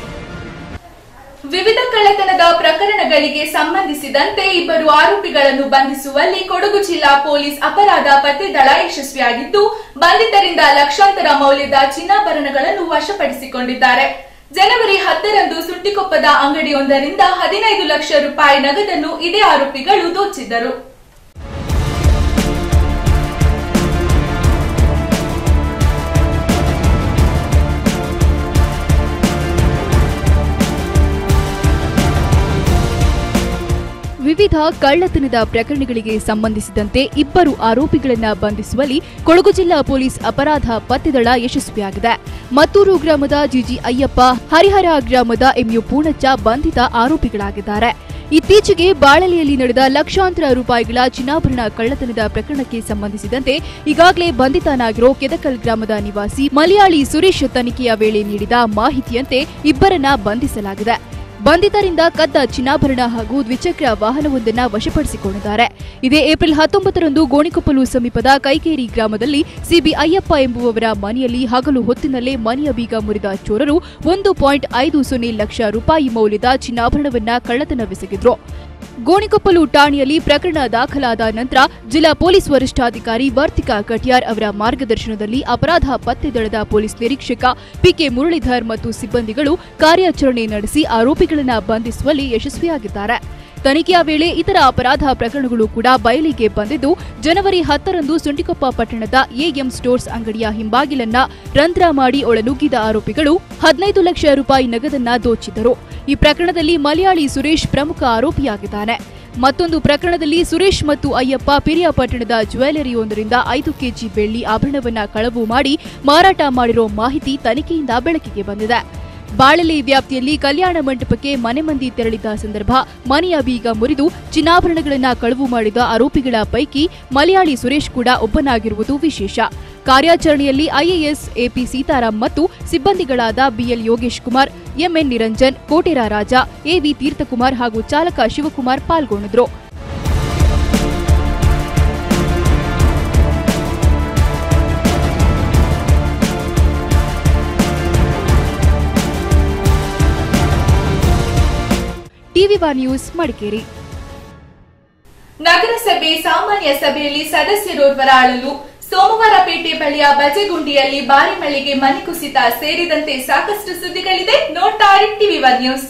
ವಿವಿಧ ಕಳ್ಳತನದ ಪ್ರಕರಣಗಳಿಗೆ ಸಂಬಂಧಿಸಿದಂತೆ 2 ಆರೋಪಿಗಳನ್ನು ಬಂಧಿಸುವಲ್ಲಿ ಕೊಡಗು ಜಿಲ್ಲಾ ಪೊಲೀಸ್ ಅಪರಾಧ ಪತ್ತೆ ದಳ ಯಶಸ್ವಿಯಾಗಿದ್ದು ಬಂಧಿತರಿಂದ ಲಕ್ಷಾಂತರ ಮೌಲ್ಯದ ಚಿನ್ನಾಭರಣಗಳನ್ನು ವಶಪಡಿಸಿಕೊಂಡಿದ್ದಾರೆ. ಜನವರಿ 10ರಂದು ಸುಂಟಿಕೊಪ್ಪದ ಅಂಗಡಿಯೊಂದರಿಂದ 15 ಲಕ್ಷ ರೂಪಾಯಿ ನಗದನ್ನು ಇದೇ ಆರೋಪಿಗಳು ದೋಚಿದ್ದರು. ವಿವಿಧ ವಿವಿಧ ಕಳ್ಳತನದ ಪ್ರಕರಣಗಳಿಗೆ ಸಂಬಂಧಿಸಿದಂತೆ 2 ಆರೋಪಿಗಳನ್ನು ಬಂಧಿಸುವಲ್ಲಿ ಕೊಡಗು ಜಿಲ್ಲಾ ಪೊಲೀಸ್ ಅಪರಾಧ ಪತ್ತೆ ದಳ ಯಶಸ್ವಿಯಾಗಿದೆ. ಮತ್ತೂರು ಗ್ರಾಮದ ಜಿಜಿ ಅಯ್ಯಪ್ಪ, ಹರಿಹರ ಗ್ರಾಮದ ಎಂಯು ಪೂರ್ಣಚ್ಚ ಬಂಧಿತ ಆರೋಪಿಗಳಾಗಿದ್ದಾರೆ. ಇತ್ತೀಚೆಗೆ ಬಾಳಲಿಯಲ್ಲಿ ನಡೆದ ಲಕ್ಷಾಂತರ ರೂಪಾಯಿಗಳ ಚಿನ್ನಾಭರಣ ಕಳ್ಳತನದ ಪ್ರಕರಣಕ್ಕೆ ಸಂಬಂಧಿಸಿದಂತೆ ಈಗಾಗಲೇ ಬಂಧಿತನಾಗಿರೋ ಕೆದಕಲ್ ಗ್ರಾಮದ ನಿವಾಸಿ ಮಲಯಾಳಿ ಸುರೇಶ್ ತನಿಖೆಯ ವೇಳೆ ನೀಡಿದ ಮಾಹಿತಿಯಂತೆ 2ರನ್ನ ಬಂಧಿಸಲಾಗಿದೆ. ಬಂಧಿತರಿಂದ ಕದ್ದ ಚಿನ್ನಾಭರಣ ಹಾಗೂ ದ್ವಿಚಕ್ರ ವಾಹನವೊಂದನ್ನು ವಶಪಡಿಸಿಕೊಂಡಿದ್ದಾರೆ. ಇದೇ ಏಪ್ರಿಲ್ 19ರಂದು ಗೋಣಿಕೊಪ್ಪಲು ಸಮೀಪದ ಕೈಕೇರಿ ಗ್ರಾಮದಲ್ಲಿ ಸಿಬಿ ಅಯ್ಯಪ್ಪ ಎಂಬುವವರ ಮನೆಯಲ್ಲಿ ಹಗಲು ಹೊತ್ತಿನಲ್ಲೇ ಮನೆಯ ಬೀಗ ಮುರಿದ ಚೋರರು 1.50 ಲಕ್ಷ ರೂಪಾಯಿ ಮೌಲ್ಯದ ಚಿನ್ನಾಭರಣವನ್ನ ಕಳ್ಳತನವೆಸಗಿದ್ರು. ಗೋಣಿಕೊಪ್ಪಲು ಠಾಣೆಯಲ್ಲಿ ಪ್ರಕರಣ ದಾಖಲಾದ ನಂತರ ಜಿಲ್ಲಾ ಪೊಲೀಸ್ ವರಿಷ್ಠಾಧಿಕಾರಿ ವರ್ತಿಕಾ ಕಟ್ಯಾರ್ ಅವರ ಮಾರ್ಗದರ್ಶನದಲ್ಲಿ ಅಪರಾಧ ಪತ್ತೆ ದಳದ ಪೊಲೀಸ್ ನಿರೀಕ್ಷಕ ಪಿಕೆ ಮುರಳೀಧರ್ ಮತ್ತು ಸಿಬ್ಬಂದಿಗಳು ಕಾರ್ಯಾಚರಣೆ ನಡೆಸಿ ಆರೋಪಿಗಳನ್ನು ಬಂಧಿಸುವಲ್ಲಿ ಯಶಸ್ವಿಯಾಗಿದ್ದಾರೆ. ತನಿಖೆಯ ವೇಳೆ ಇತರ ಅಪರಾಧ ಪ್ರಕರಣಗಳು ಕೂಡ ಬಯಲಿಗೆ ಬಂದಿದ್ದು, ಜನವರಿ 10ರಂದು ಸುಂಟಿಕೊಪ್ಪ ಪಟ್ಟಣದ ಎಎಂ ಸ್ಟೋರ್ಸ್ ಅಂಗಡಿಯ ಹಿಂಬಾಗಿಲನ್ನ ರಂಧ್ರ ಮಾಡಿ ಒಳನುಗ್ಗಿದ ಆರೋಪಿಗಳು 15 ಲಕ್ಷ ರೂಪಾಯಿ ನಗದನ್ನ ದೋಚಿದ್ದರು. ಈ ಪ್ರಕರಣದಲ್ಲಿ ಮಲಯಾಳಿ ಸುರೇಶ್ ಪ್ರಮುಖ ಆರೋಪಿಯಾಗಿದ್ದಾನೆ. ಮತ್ತೊಂದು ಪ್ರಕರಣದಲ್ಲಿ ಸುರೇಶ್ ಮತ್ತು ಅಯ್ಯಪ್ಪ ಪಿರಿಯಾಪಟ್ಟಣದ ಜ್ಯುವೆಲರಿಯೊಂದರಿಂದ 5 ಕೆಜಿ ಬೆಳ್ಳಿ ಆಭರಣವನ್ನ ಕಳವು ಮಾಡಿ ಮಾರಾಟ ಮಾಡಿರೋ ಮಾಹಿತಿ ತನಿಖೆಯಿಂದ ಬೆಳಕಿಗೆ ಬಂದಿದೆ. ಬಾಳಲಿ ವ್ಯಾಪ್ತಿಯಲ್ಲಿ ಕಲ್ಯಾಣ ಮಂಟಪಕ್ಕೆ ಮನೆ ಮಂದಿ ತೆರಳಿದ್ದ ಸಂದರ್ಭ ಮನೆಯ ಬೀಗ ಮುರಿದು ಚಿನ್ನಾಭರಣಗಳನ್ನು ಕಳವು ಮಾಡಿದ ಆರೋಪಿಗಳ ಪೈಕಿ ಮಲಯಾಳಿ ಸುರೇಶ್ ಕೂಡ ಒಬ್ಬನಾಗಿರುವುದು ವಿಶೇಷ. ಕಾರ್ಯಾಚರಣೆಯಲ್ಲಿ ಐಎಎಸ್ ಎಪಿ ಸೀತಾರಾಮ್ ಮತ್ತು ಸಿಬ್ಬಂದಿಗಳಾದ BL Yogesh Kumar, MN Niranjan, Kotera Raja, AV Theerthakumar ಹಾಗೂ ಚಾಲಕ ಶಿವಕುಮಾರ್ ಪಾಲ್ಗೊಂಡಿದ್ರು. TV one news Madikeri. ನಗರಸಭೆ ಸಾಮಾನ್ಯ ಸಭೆಯಲ್ಲಿ ಸದಸ್ಯರೋರ್ವರ ಅಳಲು, ಸೋಮವಾರಪೇಟೆ ಬಳಿಯ ಬಜೆಗುಂಡಿಯಲ್ಲಿ ಭಾರಿ ಮಳೆಗೆ ಮನೆ ಕುಸಿತ ಸೇರಿದಂತೆ ಸಾಕಷ್ಟು ಸುದ್ದಿಗಳಿದೆ. ನೋಡ್ತಾ ಇರಿ TV one news.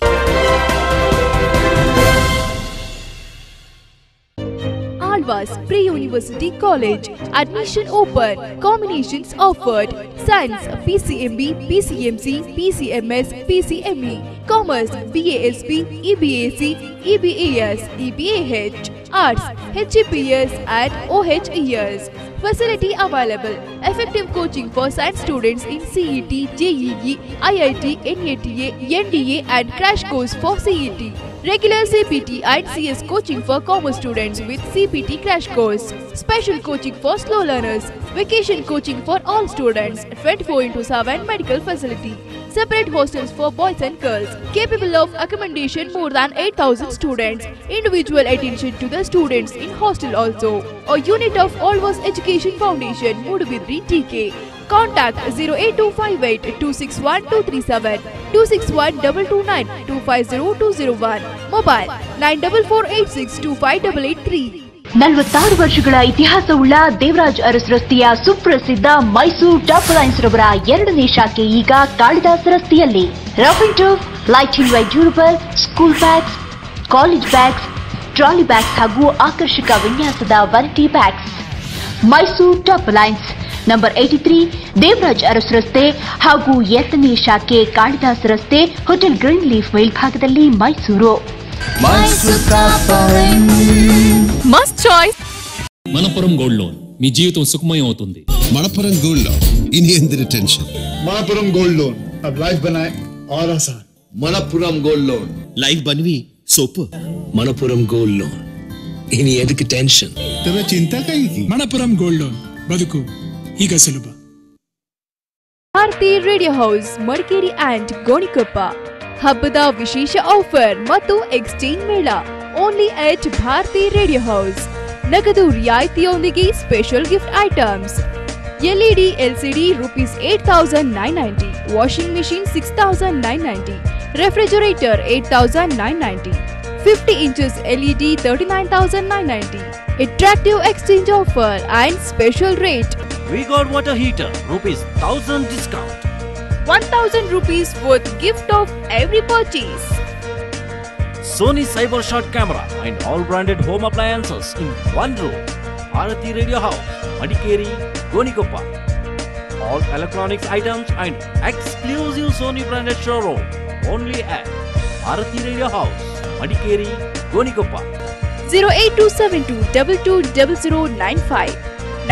Alvas Pre-University College. Admission open. Combinations offered. Science, PCMB, PCMC, PCMS, PCME. Commerce, BASP, EBAC, EBAS, EBAH. Arts, HGPS and OHES. Facility available. Effective coaching for science students in CET, JEE, IIT, NATA, NDA and crash course for CET. Regular CPT and CS coaching for commerce students with CPT crash course. Special coaching for slow learners. Vacation coaching for all students. 24/7 medical facility. Separate hostels for boys and girls. Capable of accommodation more than 8,000 students. Individual attention to the students in hostel also. A unit of Alvas Education Foundation, Mudubidri, TK. Contact 08258 261 237, 261 229, 250 Mobile 94486 25883. 46 ವರ್ಷಗಳ ಇತಿಹಾಸವುಳ್ಳ ದೇವರಾಜ್ ಅರಸ್ ರಸ್ತೆಯ ಸುಪ್ರಸಿದ್ಧ Mysuru top lines ರವರ 2ನೇ ಶಾಖೆ ಈಗ ಕಾಳಿದಾಸ ರಸ್ತೆಯಲ್ಲಿ. Rough and tough, light and white durable school bags, college bags, trolley bags ಹಾಗೂ ಆಕರ್ಷಕ ವಿನ್ಯಾಸದ vanity bags. Mysuru top lines number 83 Devaraj Urs ರಸ್ತೆ ಹಾಗೂ 2ನೇ ಶಾಖೆ ಕಾಳಿದಾಸ రస్తే ಹೋಟೆಲ್ ಗ್ರೀನ್ ಲೀಫ್ ಮೇಲ್ಭಾಗದಲ್ಲಿ Mysuru. Must choice Manappuram gold loan మీ జీవితం సుఖమయం అవుతుంది. మనపురం గోల్డ్ లోన్ ఇని ఎందిరి టెన్షన్. మనపురం గోల్డ్ లోन अब लाइफ बनाए और आसान. మనపురం గోల్డ్ లోन लाइफ बनवी सोप. మనపురం గోల్డ్ లోन ఇని ఎదుకు టెన్షన్. तेरे चिंता काई की. మనపురం గోల్డ్ లోन ಬದುಕು ಈಗ ಸುಲಭ. Bharathi radio house Madikeri and Gonikoppa ಹಬ್ಬದ ವಿಶೇಷ ಆಫರ್ ಮತ್ತು ಎಕ್ಸ್ಚೇಂಜ್ ಮೇಳ only at Bharathi radio house. ನಗದು ರಿಯಾಯಿತಿಯೊಂದಿಗೆ special gift items. LED LCD rupees 8,990, washing machine 6,990, refrigerator 8,990, 50 inches LED 39,990. Attractive exchange offer and special rate. We got water heater rupees 1,000 discount. 1,000 rupees worth gift of every purchase. Sony Cyber Shot camera and all branded home appliances in one room. Bharati Radio House, Madikeri, Gonikoppa. All electronics items and exclusive Sony branded showroom only at Bharati Radio House, Madikeri, Gonikoppa. 08272220095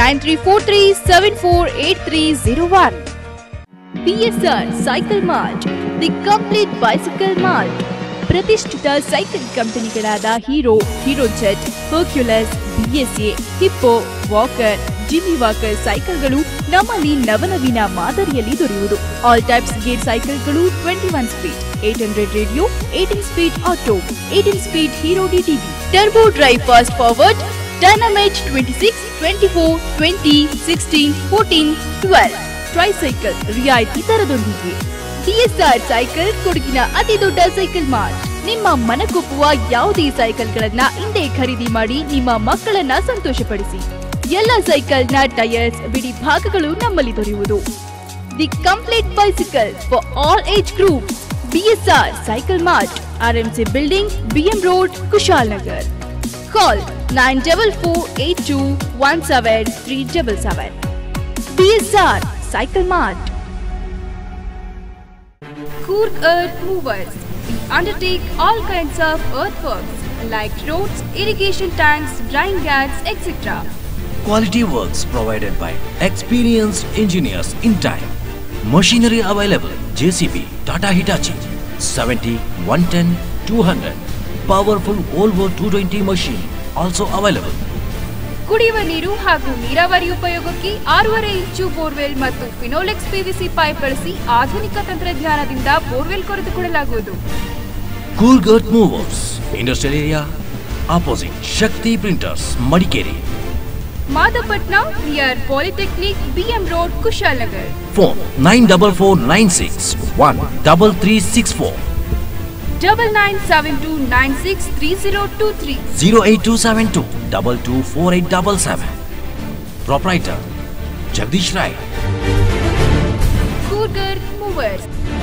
9343748301. BSR Cycle Mart, the complete bicycle mart. ಪ್ರತಿಷ್ಠಿತ cycle ಕಂಪನಿಗಳಾದ Hero, Hero Jet, Hercules, BSA, Hippo, Walker, Jimmy Walker ಸೈಕಲ್ಗಳು ನಮ್ಮಲ್ಲಿ ನವನವೀನ ಮಾದರಿಯಲ್ಲಿ ದೊರೆಯುವುದು. All types gear ಸೈಕಲ್ಗಳು 21 speed, 800 radio, 18 speed auto, 18 speed Hero DTV, turbo drive fast forward, dynamite 26, 24, 20, 16, 14, 12 tricycle ರಿಯಾಯಿತಿ ದರದೊಂದಿಗೆ. BSR cycle ಕೊಡಗಿನ ಅತಿ ದೊಡ್ಡ ಸೈಕಲ್ ಮಾರ್ಟ್. ನಿಮ್ಮ ಮನಕೊಪ್ಪುವ ಯಾವುದೇ ಸೈಕಲ್ಗಳನ್ನ ಹಿಂದೆ ಖರೀದಿ ಮಾಡಿ ನಿಮ್ಮ ಮಕ್ಕಳನ್ನ ಸಂತೋಷಪಡಿಸಿ. ಎಲ್ಲ ಸೈಕಲ್ನ ಟೈರ್ಸ್, ಬಿಡಿ ಭಾಗಗಳು ನಮ್ಮಲ್ಲಿ ದೊರೆಯುವುದು. The complete bicycle for all age group. BSR cycle mart, RMC building, BM road, Kushalnagar. Call 9448217377. BSR cycle mart. Coorg Earth Movers. We undertake all kinds of earthworks like roads, irrigation tanks, drying guards, etc. Quality works provided by experienced engineers in time. Machinery available: JCB, Tata Hitachi, 70, 110, 200. Powerful Volvo 220 machine also available. ಕುಡಿಯುವ ನೀರು ಹಾಗೂ ನೀರಾವರಿ ಉಪಯೋಗಕ್ಕೆ 6.5 ಇಂಚು borewell ಮತ್ತು Finolex PVC pipe ಬಳಸಿ ಆಧುನಿಕ ತಂತ್ರಜ್ಞಾನದಿಂದ borewell ಕೊರೆದುಕೊಳ್ಳಲಾಗುವುದು. Coorg Earth Movers, Industrial Area, opposite Shakti Printers, Madikeri. Madapatna near polytechnic, BM road, Kushalnagar. Phone 9446133364. 9972963023. 08272224877. Proprietor Jagdish Rai. Coorg Earth Movers.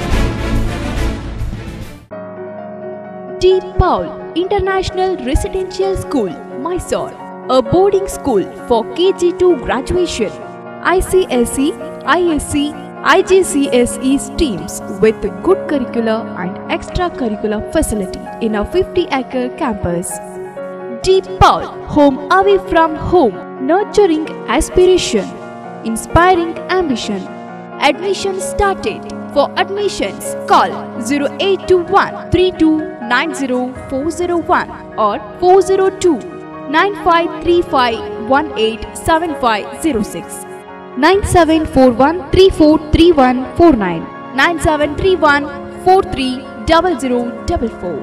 T. Paul International Residential School, Mysore, a boarding school for KG to graduation. ICSE, ISC, IGCSE streams with good curricular and extracurricular facility in a 50-acre campus. Deep Paul, home away from home, nurturing aspiration, inspiring ambition. Admission started. For admissions, call 0821-3290-401 or 402-9535-187506. 9741343149, 9731430044.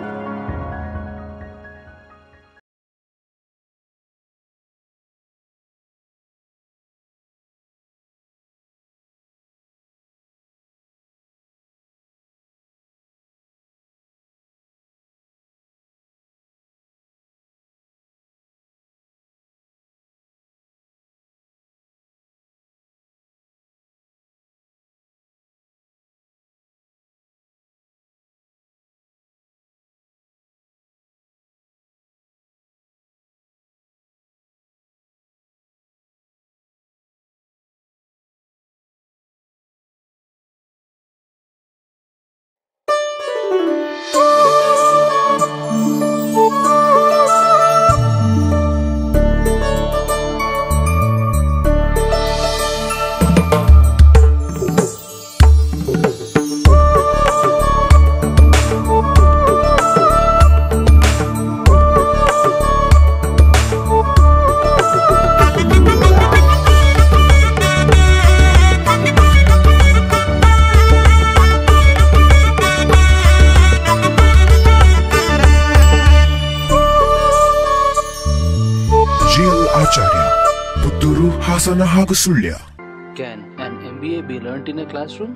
Hassan ಹಾಗೂ Sullia. Can an MBA be learnt in a classroom?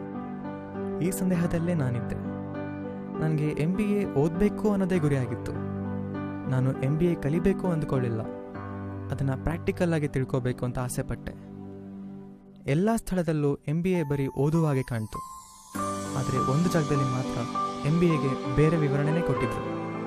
ಈ ಸಂದೇಹದಲ್ಲೇ ನಾನಿದ್ದೆ. ನನಗೆ MBA ಓದಬೇಕು ಅನ್ನೋದೇ ಗುರಿಯಾಗಿತ್ತು. ನಾನು MBA ಕಲಿಬೇಕು ಅಂದ್ಕೊಳ್ಳಿಲ್ಲ, ಅದನ್ನು practical ಆಗಿ ತಿಳ್ಕೋಬೇಕು ಅಂತ ಆಸೆ ಪಟ್ಟೆ. ಎಲ್ಲ ಸ್ಥಳದಲ್ಲೂ MBA ಬರೀ ಓದುವಾಗೆ ಕಾಣ್ತು. ಆದರೆ ಒಂದು ಜಾಗದಲ್ಲಿ ಮಾತ್ರ MBAಗೆ ಬೇರೆ ವಿವರಣೆನೇ ಕೊಟ್ಟಿದ್ರು.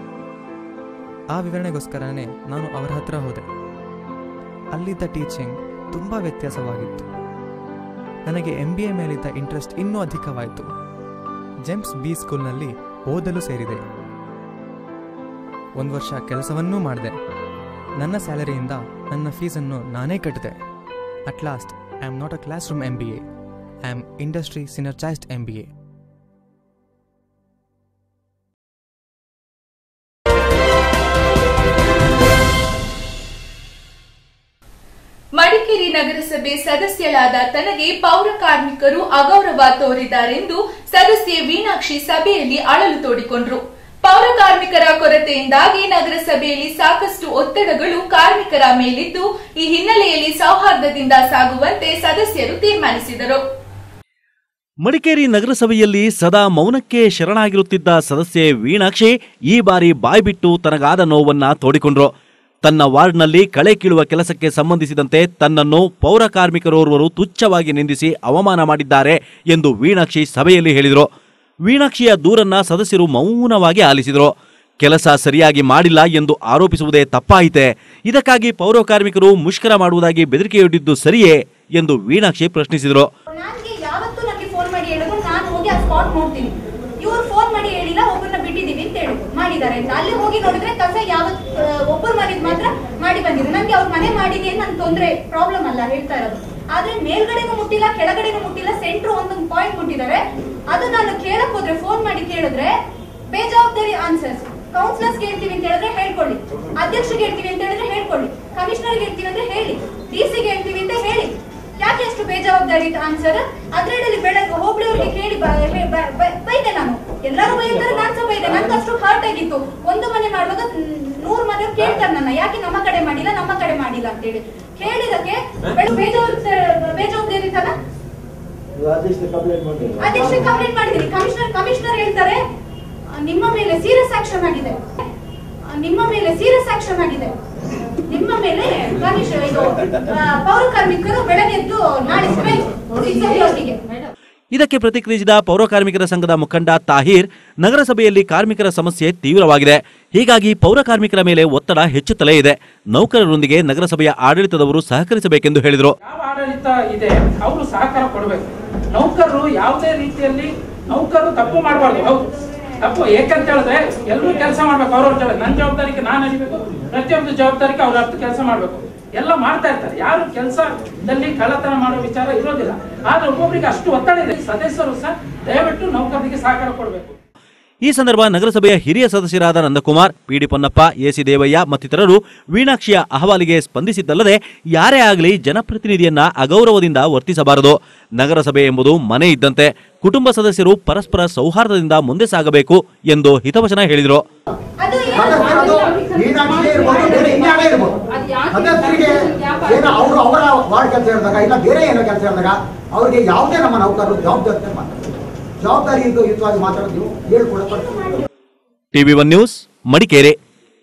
ಆ ವಿವರಣೆಗೋಸ್ಕರನೇ ನಾನು ಅವರ ಹತ್ರ ಹೋದೆ. ಅಲ್ಲಿದ್ದ ಟೀಚಿಂಗ್ ತುಂಬ ವ್ಯತ್ಯಾಸವಾಗಿತ್ತು. ನನಗೆ MBA ಮೇಲಿದ್ದ ಇಂಟ್ರೆಸ್ಟ್ ಇನ್ನೂ ಅಧಿಕವಾಯಿತು. ಜೇಮ್ಸ್ B ಸ್ಕೂಲ್ನಲ್ಲಿ ಓದಲು ಸೇರಿದೆ. 1 ವರ್ಷ ಕೆಲಸವನ್ನೂ ಮಾಡಿದೆ. ನನ್ನ ಸ್ಯಾಲರಿಯಿಂದ ನನ್ನ ಫೀಸನ್ನು ನಾನೇ ಕಟ್ಟಿದೆ. At last I am not a class room MBA. I am industry synergized MBA. Madikeri ನಗರಸಭೆ ಸದಸ್ಯರಾದ ತನಗೆ ಪೌರ ಕಾರ್ಮಿಕರು ಅಗೌರವ ತೋರಿದ್ದಾರೆಂದು ಸದಸ್ಯೆ ವೀಣಾಕ್ಷಿ ಸಭೆಯಲ್ಲಿ ಅಳಲು ತೋಡಿಕೊಂಡರು. ಪೌರ ಕಾರ್ಮಿಕರ ಕೊರತೆಯಿಂದಾಗಿ ನಗರಸಭೆಯಲ್ಲಿ ಸಾಕಷ್ಟು ಒತ್ತಡಗಳು ಕಾರ್ಮಿಕರ ಮೇಲಿದ್ದು, ಈ ಹಿನ್ನೆಲೆಯಲ್ಲಿ ಸೌಹಾರ್ದದಿಂದ ಸಾಗುವಂತೆ ಸದಸ್ಯರು ತೀರ್ಮಾನಿಸಿದರು. ಮಡಿಕೇರಿ ನಗರಸಭೆಯಲ್ಲಿ ಸದಾ ಮೌನಕ್ಕೆ ಶರಣಾಗಿರುತ್ತಿದ್ದ ಸದಸ್ಯೆ ವೀಣಾಕ್ಷಿ ಈ ಬಾರಿ ಬಾಯ್ಬಿಟ್ಟು ತನಗಾದ ನೋವನ್ನ ತೋಡಿಕೊಂಡ್ರು. ತನ್ನ ವಾರ್ಡ್ನಲ್ಲಿ ಕಳೆ ಕೀಳುವ ಕೆಲಸಕ್ಕೆ ಸಂಬಂಧಿಸಿದಂತೆ ತನ್ನನ್ನು ಪೌರ ಕಾರ್ಮಿಕರೋರ್ವರು ತುಚ್ಛವಾಗಿ ನಿಂದಿಸಿ ಅವಮಾನ ಮಾಡಿದ್ದಾರೆ ಎಂದು ವೀಣಾಕ್ಷಿ ಸಭೆಯಲ್ಲಿ ಹೇಳಿದರು. ವೀಣಾಕ್ಷಿಯ ದೂರನ್ನ ಸದಸ್ಯರು ಮೌನವಾಗಿ ಆಲಿಸಿದರು. ಕೆಲಸ ಸರಿಯಾಗಿ ಮಾಡಿಲ್ಲ ಎಂದು ಆರೋಪಿಸುವುದೇ ತಪ್ಪಾಯಿತೆ? ಇದಕ್ಕಾಗಿ ಪೌರ ಕಾರ್ಮಿಕರು ಮುಷ್ಕರ ಮಾಡುವುದಾಗಿ ಬೆದರಿಕೆಯೊಡ್ಡಿದ್ದು ಸರಿಯೇ ಎಂದು ವೀಣಾಕ್ಷಿ ಪ್ರಶ್ನಿಸಿದರು. ಇವ್ರು ಫೋನ್ ಮಾಡಿ ಹೇಳಿಲ್ಲ, ಒಬ್ಬರನ್ನ ಬಿಟ್ಟಿದೀವಿ ಅಂತ ಹೇಳಿ ಮಾಡಿದ್ದಾರೆ ಅಂತ. ಅಲ್ಲಿ ಹೋಗಿ ನೋಡಿದ್ರೆ ಕಸ ಒಬ್ಬರು ಮಾಡಿದ್ ಮಾತ್ರ ಮಾಡಿ ಬಂದಿದೆ. ನನ್ಗೆ ಅವ್ರ ಮನೆ ಮಾಡಿದೆ ನನ್ ತೊಂದ್ರೆ ಪ್ರಾಬ್ಲಮ್ ಅಲ್ಲ ಹೇಳ್ತಾ ಇರೋದು. ಆದ್ರೆ ಮೇಲ್ಗಡೆನೂ ಮುಟ್ಟಿಲ್ಲ, ಕೆಳಗಡೆನೂ ಮುಟ್ಟಿಲ್ಲ, ಸೆಂಟ್ರ್ ಒಂದೊಂದು ಪಾಯಿಂಟ್ ಮುಟ್ಟಿದ್ದಾರೆ. ಅದು ನಾನು ಕೇಳಕ್ ಹೋದ್ರೆ, ಫೋನ್ ಮಾಡಿ ಕೇಳಿದ್ರೆ ಬೇಜವಾಬ್ದಾರಿ ಆನ್ಸರ್ಸ್. ಕೌನ್ಸಿಲರ್ಸ್ ಹೇಳ್ತೀವಿ ಅಂತ ಹೇಳಿದ್ರೆ ಹೇಳ್ಕೊಳ್ಳಿ, ಅಧ್ಯಕ್ಷರಿಗೆ ಹೇಳ್ತೀವಿ ಅಂತ ಹೇಳಿದ್ರೆ ಹೇಳ್ಕೊಳ್ಳಿ, ಕಮಿಷನರ್ಗೆ ಹೇಳ್ತೀವಿ ಅಂದ್ರೆ ಹೇಳಿ, DC ಗೆ ಹೇಳ್ತೀವಿ ಅಂತ ಹೇಳಿ. ಯಾಕೆ ಎಷ್ಟು ಬೇಜವಾಬ್ದಾರಿ ಆನ್ಸರ್? ಅದ್ರಲ್ಲಿ ಬೆಳಗ್ಗೆ ಹೋಬಳಿಯವ್ರಿಗೆ ಕೇಳಿ ಬೈದೆ. ನಾನು ಎಲ್ಲರೂ ಬೈತಾರೆ, ನಾನ್ ಸಹ ಬೈದೆ. ನನ್ಗೆ ಅಷ್ಟು ಹಾರ್ಟ್ ಆಗಿತ್ತು. ಒಂದು ಮನೆ ಮಾಡುವಾಗ 100 ಮನೆಯವ್ರು ಕೇಳ್ತಾರೆ ನನ್ನ, ಯಾಕೆ ನಮ್ಮ ಕಡೆ ಮಾಡಿಲ್ಲ ಅಂತ ಹೇಳಿ. ಕೇಳಿದಕ್ಕೆ ಬೇಜವಾಬ್ದಾರಿ ತನ ಅಧ್ಯಕ್ಷ ಕಂಪ್ಲೇಂಟ್ ಮಾಡಿದೀನಿ. ಕಮಿಷನರ್ ಹೇಳ್ತಾರೆ ನಿಮ್ಮ ಮೇಲೆ ಸೀರಿಯಸ್ ಆಕ್ಷನ್ ಆಗಿದೆ, ನಿಮ್ಮ ಮೇಲೆ ಪೌರ ಕಾರ್ಮಿಕರು ಬೆಳಗ್ಗೆ ಎದ್ದು ನಾಳೆ ಇದಕ್ಕೆ ಪ್ರತಿಕ್ರಿಯಿಸಿದ ಪೌರ ಕಾರ್ಮಿಕರ ಸಂಘದ ಮುಖಂಡ ತಾಹಿರ್, ನಗರಸಭೆಯಲ್ಲಿ ಕಾರ್ಮಿಕರ ಸಮಸ್ಯೆ ತೀವ್ರವಾಗಿದೆ. ಹೀಗಾಗಿ ಪೌರ ಕಾರ್ಮಿಕರ ಮೇಲೆ ಒತ್ತಡ ಹೆಚ್ಚುತ್ತಲೇ ಇದೆ. ನೌಕರರೊಂದಿಗೆ ನಗರಸಭೆಯ ಆಡಳಿತದವರು ಸಹಕರಿಸಬೇಕೆಂದು ಹೇಳಿದರು. ಯಾವ ಆಡಳಿತ ಇದೆ ಅವರು ಸಹಕಾರ ಕೊಡಬೇಕು. ನೌಕರರು ಯಾವುದೇ ರೀತಿಯಲ್ಲಿ ತಪ್ಪು ಮಾಡಬಾರ್ದು. ಹೌದು ತಪ್ಪು ಏಕಂತ ಹೇಳಿದ್ರೆ ಎಲ್ಲರೂ ಕೆಲಸ ಮಾಡ್ಬೇಕು. ಅವ್ರವ್ರ ನನ್ನ ಜವಾಬ್ದಾರಿಗೆ ನಾನು ಅರಿಬೇಕು, ಪ್ರತಿಯೊಂದು ಜವಾಬ್ದಾರಿಗೆ ಅವ್ರ ಅರ್ಥ ಕೆಲಸ ಮಾಡ್ಬೇಕು. ಎಲ್ಲ ಮಾಡ್ತಾ ಇರ್ತಾರೆ, ಯಾರು ಕೆಲಸದಲ್ಲಿ ಕಳ್ಳತನ ಮಾಡೋ ವಿಚಾರ ಇರೋದಿಲ್ಲ. ಆದ್ರೆ ಒಬ್ಬೊಬ್ಬರಿಗೆ ಅಷ್ಟು ಒತ್ತಡ ಇದೆ. ಸದಸ್ಯರು ಸಹ ದಯವಿಟ್ಟು ನೌಕರರಿಗೆ ಸಹಕಾರ ಕೊಡಬೇಕು. ಈ ಸಂದರ್ಭ ನಗರಸಭೆಯ ಹಿರಿಯ ಸದಸ್ಯರಾದ ನಂದಕುಮಾರ್, ಪಿಡಿ ಪೊನ್ನಪ್ಪ, ಎಸಿ ದೇವಯ್ಯ ಮತ್ತಿತರರು ವೀಣಾಕ್ಷಿಯ ಅಹವಾಲಿಗೆ ಸ್ಪಂದಿಸಿದ್ದಲ್ಲದೆ ಯಾರೇ ಆಗಲಿ ಜನಪ್ರತಿನಿಧಿಯನ್ನ ಅಗೌರವದಿಂದ ವರ್ತಿಸಬಾರದು. ನಗರಸಭೆ ಎಂಬುದು ಮನೆ ಇದ್ದಂತೆ, ಕುಟುಂಬ ಸದಸ್ಯರು ಪರಸ್ಪರ ಸೌಹಾರ್ದದಿಂದ ಮುಂದೆ ಸಾಗಬೇಕು ಎಂದು ಹಿತವಚನ ಹೇಳಿದರು. ಅವರ ವಾರ್ಡ್ ಕೆಲಸ ಹೇಳಿದಾಗ ಇಲ್ಲ ಬೇರೆ ಏನೋ ಕೆಲಸ ಹೇಳಿದಾಗ ಅವರಿಗೆ ಯಾವುದೇ ನಮ್ಮ ನೌಕರರು ಜವಾಬ್ದಾರಿಯುತವಾಗಿ ಮಾತಾಡೋದು ಹೇಳ್ಕೊಡಬೇಕು. TV1 news Madikeri.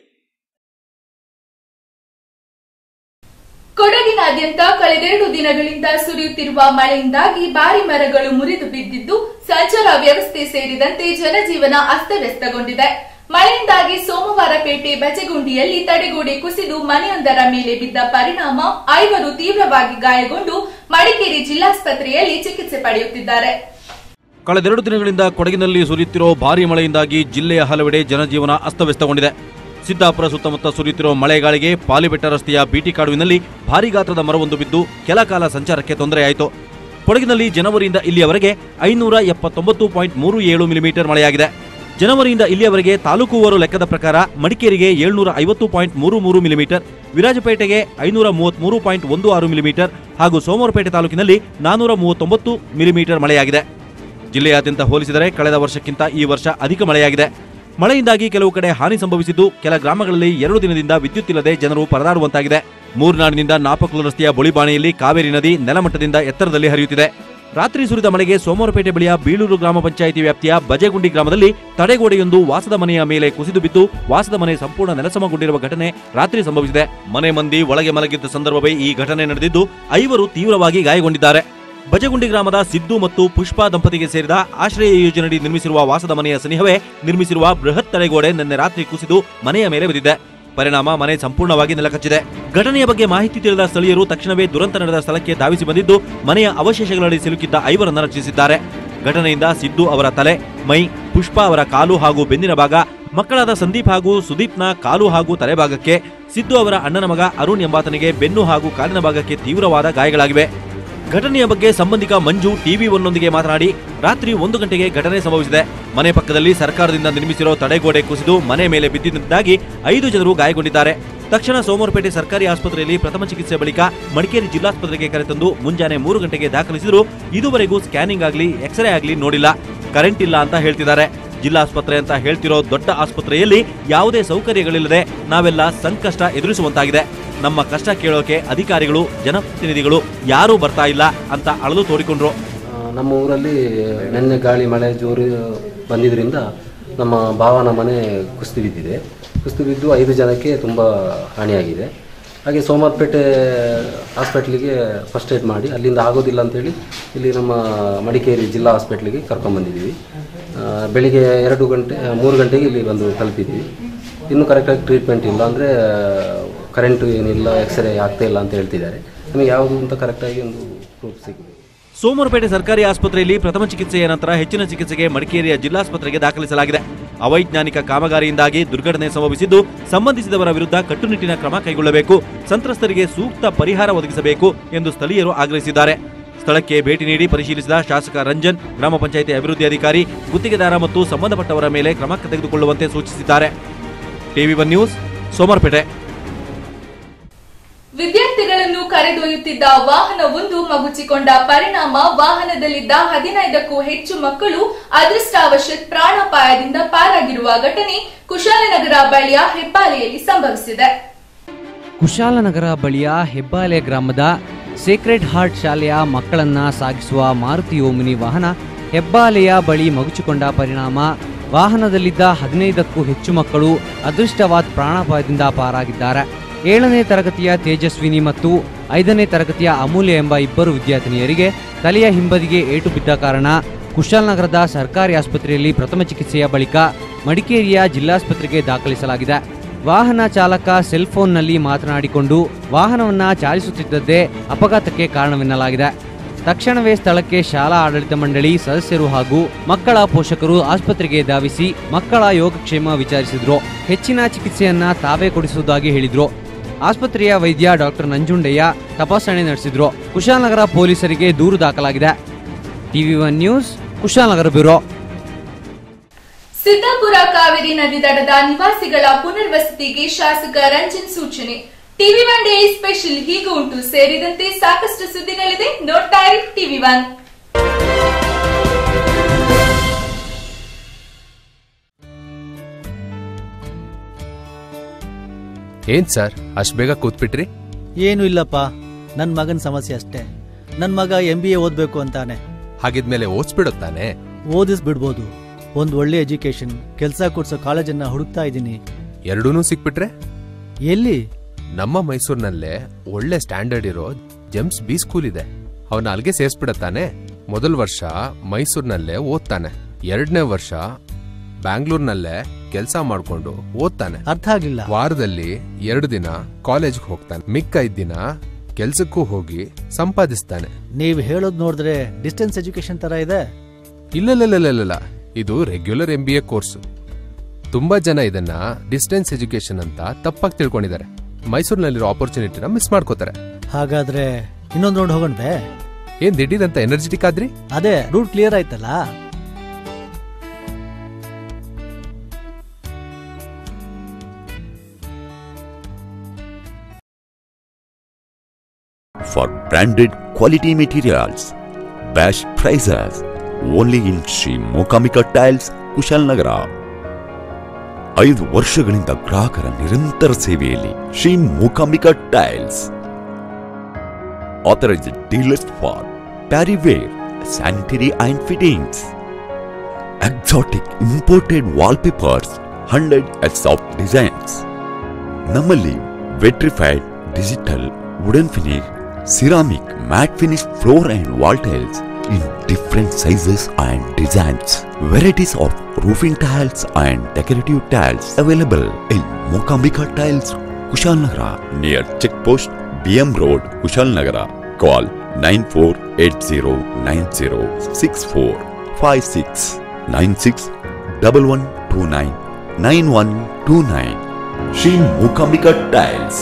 ಕೊಡಗಿನಾದ್ಯಂತ ಕಳೆದೆರಡು ದಿನಗಳಿಂದ ಸುರಿಯುತ್ತಿರುವ ಮಳೆಯಿಂದಾಗಿ ಭಾರಿ ಮರಗಳು ಮುರಿದು ಬಿದ್ದಿದ್ದು ಸಂಚಾರ ವ್ಯವಸ್ಥೆ ಸೇರಿದಂತೆ ಜನಜೀವನ ಅಸ್ತವ್ಯಸ್ತಗೊಂಡಿದೆ. ಮಳೆಯಿಂದಾಗಿ ಸೋಮವಾರಪೇಟೆ ಬಜೆಗುಂಡಿಯಲ್ಲಿ ತಡೆಗೋಡೆ ಕುಸಿದು ಮನೆಯೊಂದರ ಮೇಲೆ ಬಿದ್ದ ಪರಿಣಾಮ 5 ತೀವ್ರವಾಗಿ ಗಾಯಗೊಂಡು ಮಡಿಕೇರಿ ಜಿಲ್ಲಾಸ್ಪತ್ರೆಯಲ್ಲಿ ಚಿಕಿತ್ಸೆ ಪಡೆಯುತ್ತಿದ್ದಾರೆ. ಕಳೆದೆರಡು ದಿನಗಳಿಂದ ಕೊಡಗಿನಲ್ಲಿ ಸುರಿಯುತ್ತಿರುವ ಭಾರೀ ಮಳೆಯಿಂದಾಗಿ ಜಿಲ್ಲೆಯ ಹಲವೆಡೆ ಜನಜೀವನ ಅಸ್ತವ್ಯಸ್ತಗೊಂಡಿದೆ. ಸಿದ್ದಾಪುರ ಸುತ್ತಮುತ್ತ ಸುರಿಯುತ್ತಿರುವ ಮಳೆಗಾಳಿಗೆ ಪಾಲಿಬೆಟ್ಟ ರಸ್ತೆಯ ಬಿಟಿ ಕಾಡುವಿನಲ್ಲಿ ಭಾರೀ ಗಾತ್ರದ ಮರವೊಂದು ಬಿದ್ದು ಕೆಲ ಕಾಲ ಸಂಚಾರಕ್ಕೆ ತೊಂದರೆಯಾಯಿತು. ಕೊಡಗಿನಲ್ಲಿ ಜನವರಿಯಿಂದ ಇಲ್ಲಿಯವರೆಗೆ 579.37 ಮಿಲಿಮೀಟರ್ ಮಳೆಯಾಗಿದೆ. ಜನವರಿಯಿಂದ ಇಲ್ಲಿಯವರೆಗೆ ತಾಲೂಕುವಾರು ಲೆಕ್ಕದ ಪ್ರಕಾರ ಮಡಿಕೇರಿಗೆ 750.33 ಮಿಲಿಮೀಟರ್, ವಿರಾಜಪೇಟೆಗೆ 533.16 ಮಿಲಿಮೀಟರ್ ಹಾಗೂ ಸೋಮವಾರಪೇಟೆ ತಾಲೂಕಿನಲ್ಲಿ 439 ಮಿಲಿಮೀಟರ್ ಮಳೆಯಾಗಿದೆ. ಜಿಲ್ಲೆಯಾದ್ಯಂತ ಹೋಲಿಸಿದರೆ ಕಳೆದ ವರ್ಷಕ್ಕಿಂತ ಈ ವರ್ಷ ಅಧಿಕ ಮಳೆಯಾಗಿದೆ. ಮಳೆಯಿಂದಾಗಿ ಕೆಲವು ಕಡೆ ಹಾನಿ ಸಂಭವಿಸಿದ್ದು, ಕೆಲ ಗ್ರಾಮಗಳಲ್ಲಿ 2 ದಿನದಿಂದ ವಿದ್ಯುತ್ ಇಲ್ಲದೆ ಜನರು ಪರದಾಡುವಂತಾಗಿದೆ. ಮೂರ್ನಾಡಿನಿಂದ ನಾಪಕ್ಲು ರಸ್ತೆಯ ಬೊಳಿಬಾಣೆಯಲ್ಲಿ ಕಾವೇರಿ ನದಿ ನೆಲಮಟ್ಟದಿಂದ ಎತ್ತರದಲ್ಲಿ ಹರಿಯುತ್ತಿದೆ. ರಾತ್ರಿ ಸುರಿದ ಮಳೆಗೆ ಸೋಮವಾರಪೇಟೆ ಬಳಿಯ ಬೀಳೂರು ಗ್ರಾಮ ಪಂಚಾಯಿತಿ ವ್ಯಾಪ್ತಿಯ ಬಜೆಗುಂಡಿ ಗ್ರಾಮದಲ್ಲಿ ತಡೆಗೋಡೆಯೊಂದು ವಾಸದ ಮನೆಯ ಮೇಲೆ ಕುಸಿದು ಬಿದ್ದು ವಾಸದ ಮನೆ ಸಂಪೂರ್ಣ ನೆಲಸಮಗೊಂಡಿರುವ ಘಟನೆ ರಾತ್ರಿ ಸಂಭವಿಸಿದೆ. ಮನೆ ಮಂದಿ ಒಳಗೆ ಮಲಗಿದ್ದ ಸಂದರ್ಭವೇ ಈ ಘಟನೆ ನಡೆದಿದ್ದು 5 ತೀವ್ರವಾಗಿ ಗಾಯಗೊಂಡಿದ್ದಾರೆ. ಬಜಗುಂಡಿ ಗ್ರಾಮದ ಸಿದ್ದು ಮತ್ತು ಪುಷ್ಪಾ ದಂಪತಿಗೆ ಸೇರಿದ ಆಶ್ರಯ ಯೋಜನೆಯಡಿ ನಿರ್ಮಿಸಿರುವ ವಾಸದ ಮನೆಯ ಸನಿಹವೇ ನಿರ್ಮಿಸಿರುವ ಬೃಹತ್ ತಡೆಗೋಡೆ ನಿನ್ನೆ ರಾತ್ರಿ ಕುಸಿದು ಮನೆಯ ಮೇಲೆ ಬಿದ್ದಿದೆ. ಪರಿಣಾಮ ಮನೆ ಸಂಪೂರ್ಣವಾಗಿ ನೆಲಕಚ್ಚಿದೆ. ಘಟನೆಯ ಬಗ್ಗೆ ಮಾಹಿತಿ ತಿಳಿದ ಸ್ಥಳೀಯರು ತಕ್ಷಣವೇ ದುರಂತ ನಡೆದ ಸ್ಥಳಕ್ಕೆ ಧಾವಿಸಿ ಬಂದಿದ್ದು ಮನೆಯ ಅವಶೇಷಗಳಲ್ಲಿ ಸಿಲುಕಿದ್ದ 5ರನ್ನು ರಕ್ಷಿಸಿದ್ದಾರೆ. ಘಟನೆಯಿಂದ ಸಿದ್ದು ಅವರ ತಲೆ, ಮೈ, ಪುಷ್ಪಾ ಅವರ ಕಾಲು ಹಾಗೂ ಬೆನ್ನಿನ ಭಾಗ ಮಕ್ಕಳಾದ ಸಂದೀಪ್ ಹಾಗೂ ಸುದೀಪ್ನ ಕಾಲು ಹಾಗೂ ತಲೆಭಾಗಕ್ಕೆ, ಸಿದ್ದು ಅವರ ಅಣ್ಣನ ಮಗ ಅರುಣ್ ಎಂಬಾತನಿಗೆ ಬೆನ್ನು ಹಾಗೂ ಕಾಲಿನ ಭಾಗಕ್ಕೆ ತೀವ್ರವಾದ ಗಾಯಗಳಾಗಿವೆ. ಘಟನೆಯ ಬಗ್ಗೆ ಸಂಬಂಧಿಕ ಮಂಜು ಟಿವಿ1ನೊಂದಿಗೆ ಮಾತನಾಡಿ, ರಾತ್ರಿ 1 ಗಂಟೆಗೆ ಘಟನೆ ಸಂಭವಿಸಿದೆ. ಮನೆ ಪಕ್ಕದಲ್ಲಿ ಸರ್ಕಾರದಿಂದ ನಿರ್ಮಿಸಿರೋ ತಡೆಗೋಡೆ ಕುಸಿದು ಮನೆ ಮೇಲೆ ಬಿದ್ದಿದ್ದಾಗಿ 5 ಜನರು ಗಾಯಗೊಂಡಿದ್ದಾರೆ. ತಕ್ಷಣ ಸೋಮವಾರಪೇಟೆ ಸರ್ಕಾರಿ ಆಸ್ಪತ್ರೆಯಲ್ಲಿ ಪ್ರಥಮ ಚಿಕಿತ್ಸೆ ಬಳಿಕ ಮಡಿಕೇರಿ ಜಿಲ್ಲಾಸ್ಪತ್ರೆಗೆ ಕರೆತಂದು ಮುಂಜಾನೆ 3 ಗಂಟೆಗೆ ದಾಖಲಿಸಿದ್ರು. ಇದುವರೆಗೂ ಸ್ಕ್ಯಾನಿಂಗ್ ಆಗಲಿ ಎಕ್ಸ್ರೇ ಆಗಲಿ ನೋಡಿಲ್ಲ. ಕರೆಂಟ್ ಇಲ್ಲ ಅಂತ ಹೇಳ್ತಿದ್ದಾರೆ. ಜಿಲ್ಲಾಸ್ಪತ್ರೆ ಅಂತ ಹೇಳ್ತಿರೋ ದೊಡ್ಡ ಆಸ್ಪತ್ರೆಯಲ್ಲಿ ಯಾವುದೇ ಸೌಕರ್ಯಗಳಿಲ್ಲದೆ ನಾವೆಲ್ಲ ಸಂಕಷ್ಟ ಎದುರಿಸುವಂತಾಗಿದೆ. ನಮ್ಮ ಕಷ್ಟ ಕೇಳೋಕೆ ಅಧಿಕಾರಿಗಳು, ಜನಪ್ರತಿನಿಧಿಗಳು ಯಾರೂ ಬರ್ತಾ ಇಲ್ಲ ಅಂತ ಅಳಲು ತೋಡಿಕೊಂಡ್ರು. ನಮ್ಮ ಊರಲ್ಲಿ ನೆನ್ನೆ ಗಾಳಿ ಮಳೆ ಜೋರು ಬಂದಿದ್ದರಿಂದ ನಮ್ಮ ಭಾವನ ಮನೆ ಕುಸಿದು ಬಿದ್ದಿದೆ. ಕುಸಿದು ಬಿದ್ದು 5 ಜನಕ್ಕೆ ತುಂಬ ಹಾನಿಯಾಗಿದೆ. ಹಾಗೆ ಸೋಮವಾರಪೇಟೆ ಹಾಸ್ಪಿಟ್ಲಿಗೆ ಫಸ್ಟ್ ಏಡ್ ಮಾಡಿ ಅಲ್ಲಿಂದ ಆಗೋದಿಲ್ಲ ಅಂತೇಳಿ ಇಲ್ಲಿ ನಮ್ಮ ಮಡಿಕೇರಿ ಜಿಲ್ಲಾ ಹಾಸ್ಪಿಟ್ಲಿಗೆ ಕರ್ಕೊಂಡ್ಬಂದಿದ್ದೀವಿ. ಬೆಳಿಗ್ಗೆ 3 ಗಂಟೆಗೆ ಇಲ್ಲಿ ಬಂದು ತಲುಪಿದ್ದೀವಿ. ಇನ್ನೂ ಕರೆಕ್ಟಾಗಿ ಟ್ರೀಟ್ಮೆಂಟ್ ಇಲ್ಲ, ಅಂದರೆ ಕರೆಂಟು ಏನಿಲ್ಲ, ಎಕ್ಸ್ರೇ ಆಗ್ತಾ ಇಲ್ಲ ಅಂತ ಹೇಳ್ತಿದ್ದಾರೆ. ನಮಗೆ ಯಾವುದು ಅಂತ ಕರೆಕ್ಟಾಗಿ ಒಂದು ಪ್ರೂಫ್ ಸಿಗಬೇಕು. ಸೋಮವಾರಪೇಟೆ ಸರ್ಕಾರಿ ಆಸ್ಪತ್ರೆಯಲ್ಲಿ ಪ್ರಥಮ ಚಿಕಿತ್ಸೆಯ ನಂತರ ಹೆಚ್ಚಿನ ಚಿಕಿತ್ಸೆಗೆ ಮಡಿಕೇರಿಯ ಜಿಲ್ಲಾಸ್ಪತ್ರೆಗೆ ದಾಖಲಿಸಲಾಗಿದೆ. ಅವೈಜ್ಞಾನಿಕ ಕಾಮಗಾರಿಯಿಂದಾಗಿ ದುರ್ಘಟನೆ ಸಂಭವಿಸಿದ್ದು, ಸಂಬಂಧಿಸಿದವರ ವಿರುದ್ಧ ಕಟ್ಟುನಿಟ್ಟಿನ ಕ್ರಮ ಕೈಗೊಳ್ಳಬೇಕು, ಸಂತ್ರಸ್ತರಿಗೆ ಸೂಕ್ತ ಪರಿಹಾರ ಒದಗಿಸಬೇಕು ಎಂದು ಸ್ಥಳೀಯರು ಆಗ್ರಹಿಸಿದ್ದಾರೆ. ಸ್ಥಳಕ್ಕೆ ಭೇಟಿ ನೀಡಿ ಪರಿಶೀಲಿಸಿದ ಶಾಸಕ ರಂಜನ್, ಗ್ರಾಮ ಪಂಚಾಯಿತಿ ಅಭಿವೃದ್ಧಿ ಅಧಿಕಾರಿ, ಗುತ್ತಿಗೆದಾರ ಮತ್ತು ಸಂಬಂಧಪಟ್ಟವರ ಮೇಲೆ ಕ್ರಮ ತೆಗೆದುಕೊಳ್ಳುವಂತೆ ಸೂಚಿಸಿದ್ದಾರೆ. TV one news, Somwarpet. ವಿದ್ಯಾರ್ಥಿಗಳನ್ನು ಕರೆದೊಯ್ಯುತ್ತಿದ್ದ ವಾಹನವೊಂದು ಮಗುಚಿಕೊಂಡ ಪರಿಣಾಮ ವಾಹನದಲ್ಲಿದ್ದ 15ಕ್ಕೂ ಹೆಚ್ಚು ಮಕ್ಕಳು ಅದೃಷ್ಟವಶಾತ್ ಪ್ರಾಣಾಪಾಯದಿಂದ ಪಾರಾಗಿರುವ ಘಟನೆ ಕುಶಾಲನಗರ ಬಳಿಯ ಹೆಬ್ಬಾಲೆಯಲ್ಲಿ ಸಂಭವಿಸಿದೆ. ಕುಶಾಲನಗರ ಬಳಿಯ ಹೆಬ್ಬಾಲೆ ಗ್ರಾಮದ ಸೇಕ್ರೆಡ್ ಹಾರ್ಟ್ ಶಾಲೆಯ ಮಕ್ಕಳನ್ನ ಸಾಗಿಸುವ ಮಾರುತಿ ಓಮಿನಿ ವಾಹನ ಹೆಬ್ಬಾಲೆಯ ಬಳಿ ಮಗುಚಿಕೊಂಡ ಪರಿಣಾಮ ವಾಹನದಲ್ಲಿದ್ದ 15ಕ್ಕೂ ಹೆಚ್ಚು ಮಕ್ಕಳು ಅದೃಷ್ಟವಾದ ಪ್ರಾಣಾಪಾಯದಿಂದ ಪಾರಾಗಿದ್ದಾರೆ. 7ನೇ ತರಗತಿಯ ತೇಜಸ್ವಿನಿ ಮತ್ತು 5ನೇ ತರಗತಿಯ ಅಮೂಲ್ಯ ಎಂಬ 2 ವಿದ್ಯಾರ್ಥಿನಿಯರಿಗೆ ತಲೆಯ ಹಿಂಬದಿಗೆ ಏಟು ಬಿದ್ದ ಕಾರಣ ಕುಶಾಲನಗರದ ಸರ್ಕಾರಿ ಆಸ್ಪತ್ರೆಯಲ್ಲಿ ಪ್ರಥಮ ಚಿಕಿತ್ಸೆಯ ಬಳಿಕ ಮಡಿಕೇರಿಯ ಜಿಲ್ಲಾಸ್ಪತ್ರೆಗೆ ದಾಖಲಿಸಲಾಗಿದೆ. ವಾಹನ ಚಾಲಕ ಸೆಲ್ಫೋನ್ನಲ್ಲಿ ಮಾತನಾಡಿಕೊಂಡು ವಾಹನವನ್ನ ಚಾಲಿಸುತ್ತಿದ್ದದ್ದೇ ಅಪಘಾತಕ್ಕೆ ಕಾರಣವೆನ್ನಲಾಗಿದೆ. ತಕ್ಷಣವೇ ಸ್ಥಳಕ್ಕೆ ಶಾಲಾ ಆಡಳಿತ ಮಂಡಳಿ ಸದಸ್ಯರು ಹಾಗೂ ಮಕ್ಕಳ ಪೋಷಕರು ಆಸ್ಪತ್ರೆಗೆ ಧಾವಿಸಿ ಮಕ್ಕಳ ಯೋಗಕ್ಷೇಮ ವಿಚಾರಿಸಿದ್ರು. ಹೆಚ್ಚಿನ ಚಿಕಿತ್ಸೆಯನ್ನ ತಾವೇ ಕೊಡಿಸುವುದಾಗಿ ಹೇಳಿದ್ರು. ಆಸ್ಪತ್ರೆಯ ವೈದ್ಯ ಡಾಕ್ಟರ್ ನಂಜುಂಡಯ್ಯ ತಪಾಸಣೆ ನಡೆಸಿದ್ರು. ಕುಶಾಲನಗರ ಪೊಲೀಸರಿಗೆ ದೂರು ದಾಖಲಾಗಿದೆ. TV one news, Kushalnagar bureau. Siddapura Kaveri ನದಿ ದಡದ ನಿವಾಸಿಗಳ ಪುನರ್ವಸತಿಗೆ ಶಾಸಕ ರಂಜನ್ ಸೂಚನೆ. ಟಿವಿ1 ಡೇ ಸ್ಪೆಷಲ್ ಹೀಗೆ ಉಂಟು ಸೇರಿದಂತೆ ಸಾಕಷ್ಟು ಸುದ್ದಿಗಳಿದೆ, ನೋಡ್ತಾ ಇರಿ ಟಿವಿ1. ಏನ್ ಸರ್ ಅಷ್ಟು ಬೇಗ ಕೂತ್ಬಿಟ್ರಿ? ಏನು ಇಲ್ಲಪ್ಪ, ನನ್ನ ಮಗನ ಸಮಸ್ಯೆ ಅಷ್ಟೇ. ನನ್ನ ಮಗ MBA ಓದ್ಬೇಕು ಅಂತಾನೆ. ಹಾಗಿದ್ಮೇಲೆ ಓದಿಸ್ಬಿಡುತ್ತಾನೆ? ಓದಿಸ್ಬಿಡ್ಬೋದು. ಒಂದು ಒಳ್ಳೆ ಎಜುಕೇಶನ್, ಕೆಲಸ ಕೊಡ್ಸೋ ಕಾಲೇಜನ್ನ ಹುಡುಕ್ತಾ ಇದ್ದೀನಿ. ಎರಡೂನು ಸಿಕ್ಬಿಟ್ರೆ? ಎಲ್ಲಿ? ನಮ್ಮ ಮೈಸೂರಿನಲ್ಲೇ ಒಳ್ಳೆ ಸ್ಟ್ಯಾಂಡರ್ಡ್ ಇರೋ ಜೆಮ್ಸ್ ಬಿ ಸ್ಕೂಲ್ ಇದೆ. ಅವನ ಅಲ್ಲಿಗೆ ಸೇರಿಸ್ಬಿಡತ್ತಾನೆ. ಮೊದಲ ವರ್ಷ ಮೈಸೂರಿನಲ್ಲೇ ಓದ್ತಾನೆ, 2ನೇ ವರ್ಷ ಬ್ಯಾಂಗ್ಳೂರ್ನಲ್ಲೇ ಕೆಲಸ ಮಾಡ್ಕೊಂಡು ಓದ್ತಾನೆ. ಅರ್ಥ ಆಗಿಲ್ಲ. ವಾರದಲ್ಲಿ 2 ದಿನ ಕಾಲೇಜ್ಗೆ ಹೋಗ್ತಾನೆ, ಮಿಕ್ಕ 5 ದಿನ ಕೆಲ್ಸಕ್ಕೂ ಹೋಗಿ ಸಂಪಾದಿಸ್ತಾನೆ. ನೀವು ಹೇಳೋದು ನೋಡಿದ್ರೆ ಡಿಸ್ಟೆನ್ಸ್ ಎಜುಕೇಶನ್ ತರ ಇದೆ. ಇಲ್ಲ, ಇದು ರೆಗ್ಯುಲರ್ MBA ಕೋರ್ಸ್. ತುಂಬಾ ಜನ ಇದನ್ನ ಡಿಸ್ಟೆನ್ಸ್ ಎಜುಕೇಶನ್ ಅಂತ ತಪ್ಪಾಗಿ ತಿಳ್ಕೊಂಡಿದ್ದಾರೆ. ಮೈಸೂರಿನಲ್ಲಿರೋ ಆಪರ್ಚುನಿಟಿನ ಮಿಸ್ ಮಾಡ್ಕೋತಾರೆ. ಹಾಗಾದ್ರೆ ಇನ್ನೊಂದು ರೌಂಡ್ ಹೋಗೋಣವೇ? ಏನ್ ದಿಢೀರಂತ ಎನರ್ಜೆಟಿಕ್ ಆದ್ರಿ? ಅದೇ ರೂಟ್ ಕ್ಲಿಯರ್ ಆಯ್ತಲ್ಲ. For branded quality materials, best prices, only in Sri Mokamika Tiles, Kushalnagara. 5 ವರ್ಷಗಳಿಂದ ಗ್ರಾಹಕರ ನಿರಂತರ ಸೇವೆಯಲ್ಲಿ Shri Mookambika tiles, authorized dealers for parryware, sanitary and fittings, exotic imported wallpapers, 100 of designs. ನಮ್ಮಲ್ಲಿ vitrified digital wooden finish, ceramic matte finish floor and wall tiles in different sizes and designs. Varieties of roofing tiles and decorative tiles available in Mokamika Tiles, Kushalnagara, near Checkpost, BM Road, Kushalnagara. Call 9480906456 961129 9129. Sri Mookambika Tiles.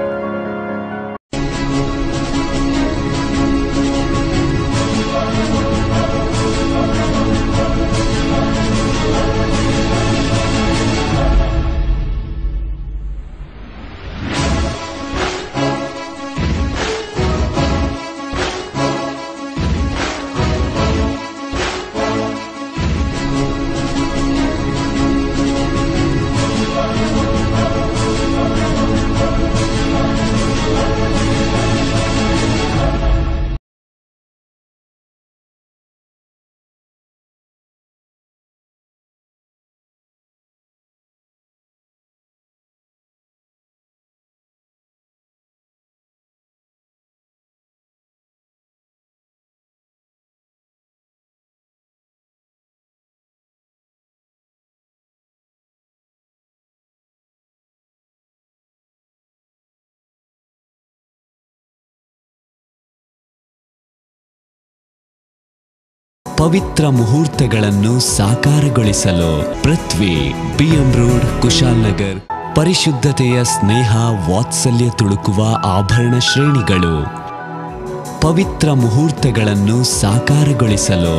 ಪವಿತ್ರ ಮುಹೂರ್ತಗಳನ್ನು ಸಾಕಾರಗೊಳಿಸಲು Prithvi BM road Kushalnagar. ಪರಿಶುದ್ಧತೆಯ ಸ್ನೇಹ ವಾತ್ಸಲ್ಯ ತುಳುಕುವ ಆಭರಣ ಶ್ರೇಣಿಗಳು. ಪವಿತ್ರ ಮುಹೂರ್ತಗಳನ್ನು ಸಾಕಾರಗೊಳಿಸಲು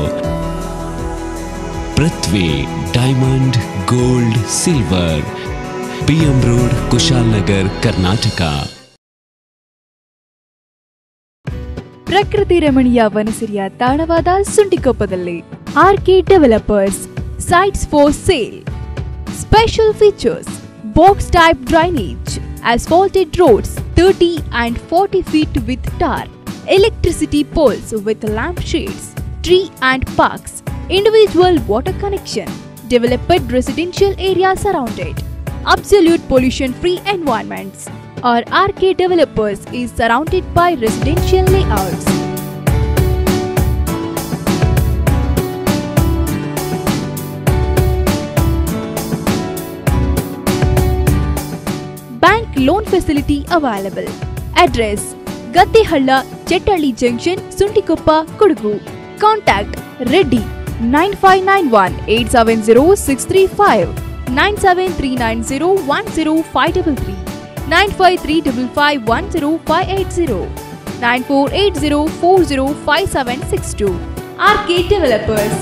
Prithvi diamond gold silver, BM road Kushalnagar, Karnataka. ಪ್ರಕೃತಿ ರಮಣೀಯ ವನಸಿರಿಯ ತಾಣವಾದ ಸುಂಟಿಕೊಪ್ಪದಲ್ಲಿ RK developers sites for sale. Special features: box type drainage, asphalted roads 30 and 40 feet with tar, electricity poles with lampshades, tree and parks, individual water connection, developed residential area surrounded, absolute pollution-free environments. Our RK Developers is surrounded by residential layouts. Bank loan facility available. Address: Gattehalla, Chettalli Junction, Suntikoppa, Kodagu. Contact Reddy 9591 870 635 97390 9535510580 9480405762. RK Developers.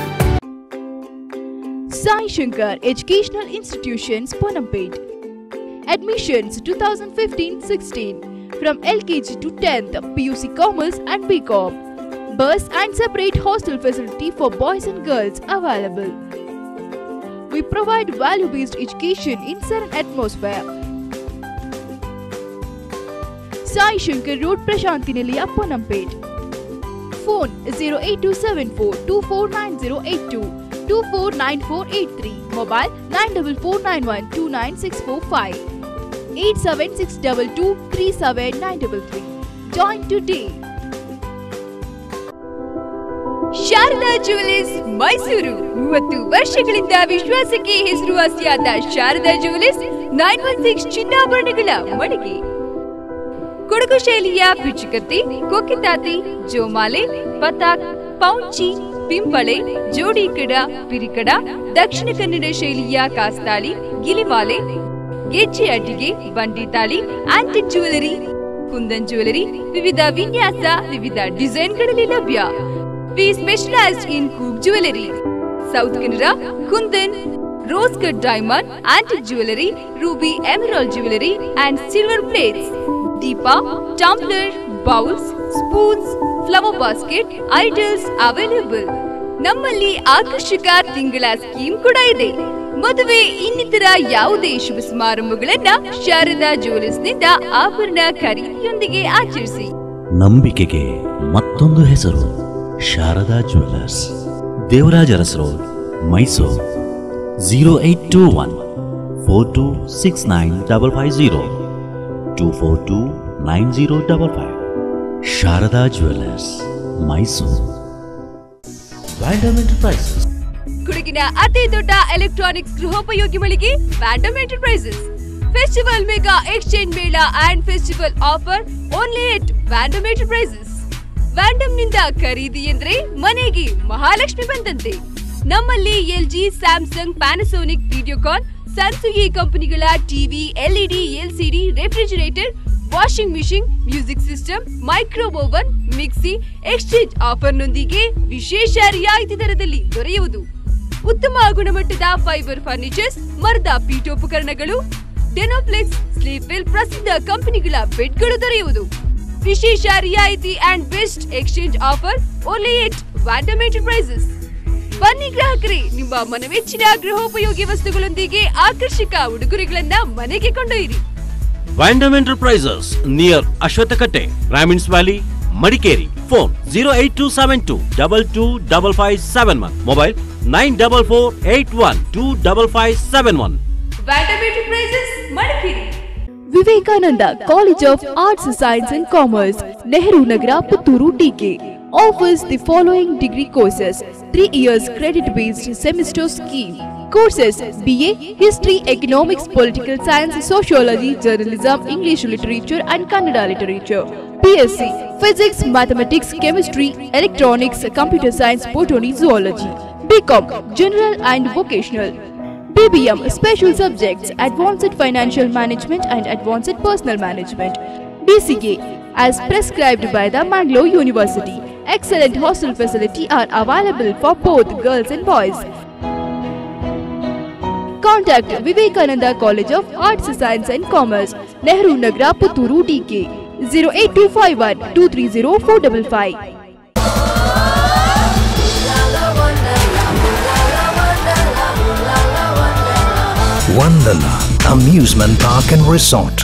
Sai Shankar Educational Institutions, Ponampet. Admissions 2015-16 from LKG to 10th, PUC Commerce and BCom. Bus and separate hostel facility for boys and girls available. We provide value-based education in serene atmosphere. Sai Shankar Road, Prashantinilya, Ponampet. Phone 08274249082, 249483. Mobile 9449129645, 876223793. Join today. Sharada jewellers Mysuru 30 ವರ್ಷಗಳಿಂದ ವಿಶ್ವಾಸಕ್ಕೆ ಹೆಸರುವಾಸಿಯಾದ Sharada jewellers 916 ಚಿನ್ನಾಭರಣಗಳ ಮಳಿಗೆ. ಕೊಡಗು ಶೈಲಿಯ ಪಿಚುಕತ್ತಿ, ಕೊಕ್ಕಿತಾತಿ, ಜೋಮಾಲೆ, ಪತಾಕ್, ಪೌಂಚಿ, ಪಿಂಪಳೆ, ಜೋಡಿ ಕಡ, ಪಿರಿಕಡ, ದಕ್ಷಿಣ ಕನ್ನಡ ಶೈಲಿಯ ಕಾಸ್ತಾಳಿ, ಗಿಲಿಮಾಲೆ, ಗೆಜ್ಜೆ ಅಡ್ಡಿಗೆ, ಬಂಡಿ ತಾಳಿ, ಆಂಟಿಕ್ ಜ್ಯುವೆಲರಿ, ಕುಂದನ್ ಜ್ಯುವೆಲರಿ, ವಿವಿಧ ವಿನ್ಯಾಸ, ವಿವಿಧ ಡಿಸೈನ್ಗಳಲ್ಲಿ ಲಭ್ಯ. We specialized in Coop Jewelry, South Canara, Kundan, Rose Cut Diamond, Antique Jewelry, Ruby Emerald Jewelry and Silver Plates, Deepa, Tumbler, Bowls, Spoons, Flower Basket, Idols available. ನಮ್ಮಲ್ಲಿ ಆಕರ್ಷಕ ತಿಂಗಳ ಸ್ಕೀಮ್ ಕೂಡ ಇದೆ. ಮದುವೆ ಇನ್ನಿತರ ಯಾವುದೇ ಶುಭ ಸಮಾರಂಭಗಳನ್ನ ಶಾರದಾ ಜ್ಯುವೆಲರ್ಸ್ ನಿಂದ ಆಭರಣ ಖರೀದಿಯೊಂದಿಗೆ ಆಚರಿಸಿ. ನಂಬಿಕೆಗೆ ಮತ್ತೊಂದು ಹೆಸರು Sharada jewellers, Devaraja Urs road, Mysuru. 0821 426950, 2429055. Sharada jewellers, Mysuru. Vandam enterprises, ಕೊಡಗಿನ ಅತಿ ದೊಡ್ಡ ಎಲೆಕ್ಟ್ರಾನಿಕ್ಸ್ ಗೃಹೋಪಯೋಗಿ ಮಳಿಗೆ Vandam enterprises. Festival mega exchange ಮೇಳ and festival offer only at Vandam enterprises. Vandam ನಿಂದ ಖರೀದಿ ಎಂದ್ರೆ ಮನೆಗೆ ಮಹಾಲಕ್ಷ್ಮಿ ಬಂದಂತೆ. ನಮ್ಮಲ್ಲಿ LG, Samsung, Panasonic, Videocon, Samsung ಕಂಪನಿಗಳ TV, LED, LCD, refrigerator, washing machine, music system, micro oven, mixie exchange ಆಫರ್ನೊಂದಿಗೆ ವಿಶೇಷ ರಿಯಾಯಿತಿ ದರದಲ್ಲಿ ದೊರೆಯುವುದು. ಉತ್ತಮ ಗುಣಮಟ್ಟದ ಫೈಬರ್ ಫರ್ನಿಚರ್ಸ್, ಮರದ ಪೀಠೋಪಕರಣಗಳು, ಡೆನೋಫ್ಲೆಕ್ಸ್, ಸ್ಲೀಪ್ವೆಲ್ ಪ್ರಸಿದ್ಧ ಕಂಪನಿಗಳ ಬೆಡ್ಗಳು ದೊರೆಯುವುದು. ವಿಶೇಷ ರಿಯಾಯಿತಿ and best exchange offer only at Vandam enterprises. ಬನ್ನಿ ಗ್ರಾಹಕರೇ, ನಿಮ್ಮ ಮನಮೆಚ್ಚಿನ ಗೃಹೋಪಯೋಗಿ ವಸ್ತುಗಳೊಂದಿಗೆ ಆಕರ್ಷಕ ಉಡುಗೊರೆಗಳನ್ನ ಮನೆಗೆ ಕೊಂಡೊಯ್ಯಿರಿ. ವ್ಯಾಂಡಮ್ ಎಂಟರ್ಪ್ರೈಸಸ್ ನಿಯರ್ ಅಶ್ವತ್ಥಕಟ್ಟೆ, ರಾಮಿನ್ಸ್ valley, Madikeri. Phone 08272225571. Mobile 9448125571. Vandam enterprises, Madikeri. Vivekananda college of arts, science and commerce, Nehru Nagar, Puttur, DK offers the following degree courses: 3 years credit based semester scheme. Courses: BA History, Economics, Political Science, Sociology, Journalism, English Literature and Kannada Literature. BSc Physics, Mathematics, Chemistry, Electronics, Computer Science, Botany, Zoology. BCom General and Vocational. BBM Special Subjects, Advanced Financial Management and Advanced Personal Management. BCA as prescribed by the Mangalore University. Excellent hostel facility are available for both girls and boys. Contact Vivekananda College of Arts, Science and Commerce, Nehru Nagra, Putturu, DK 08251 230 455. Wonderla Amusement Park and Resort.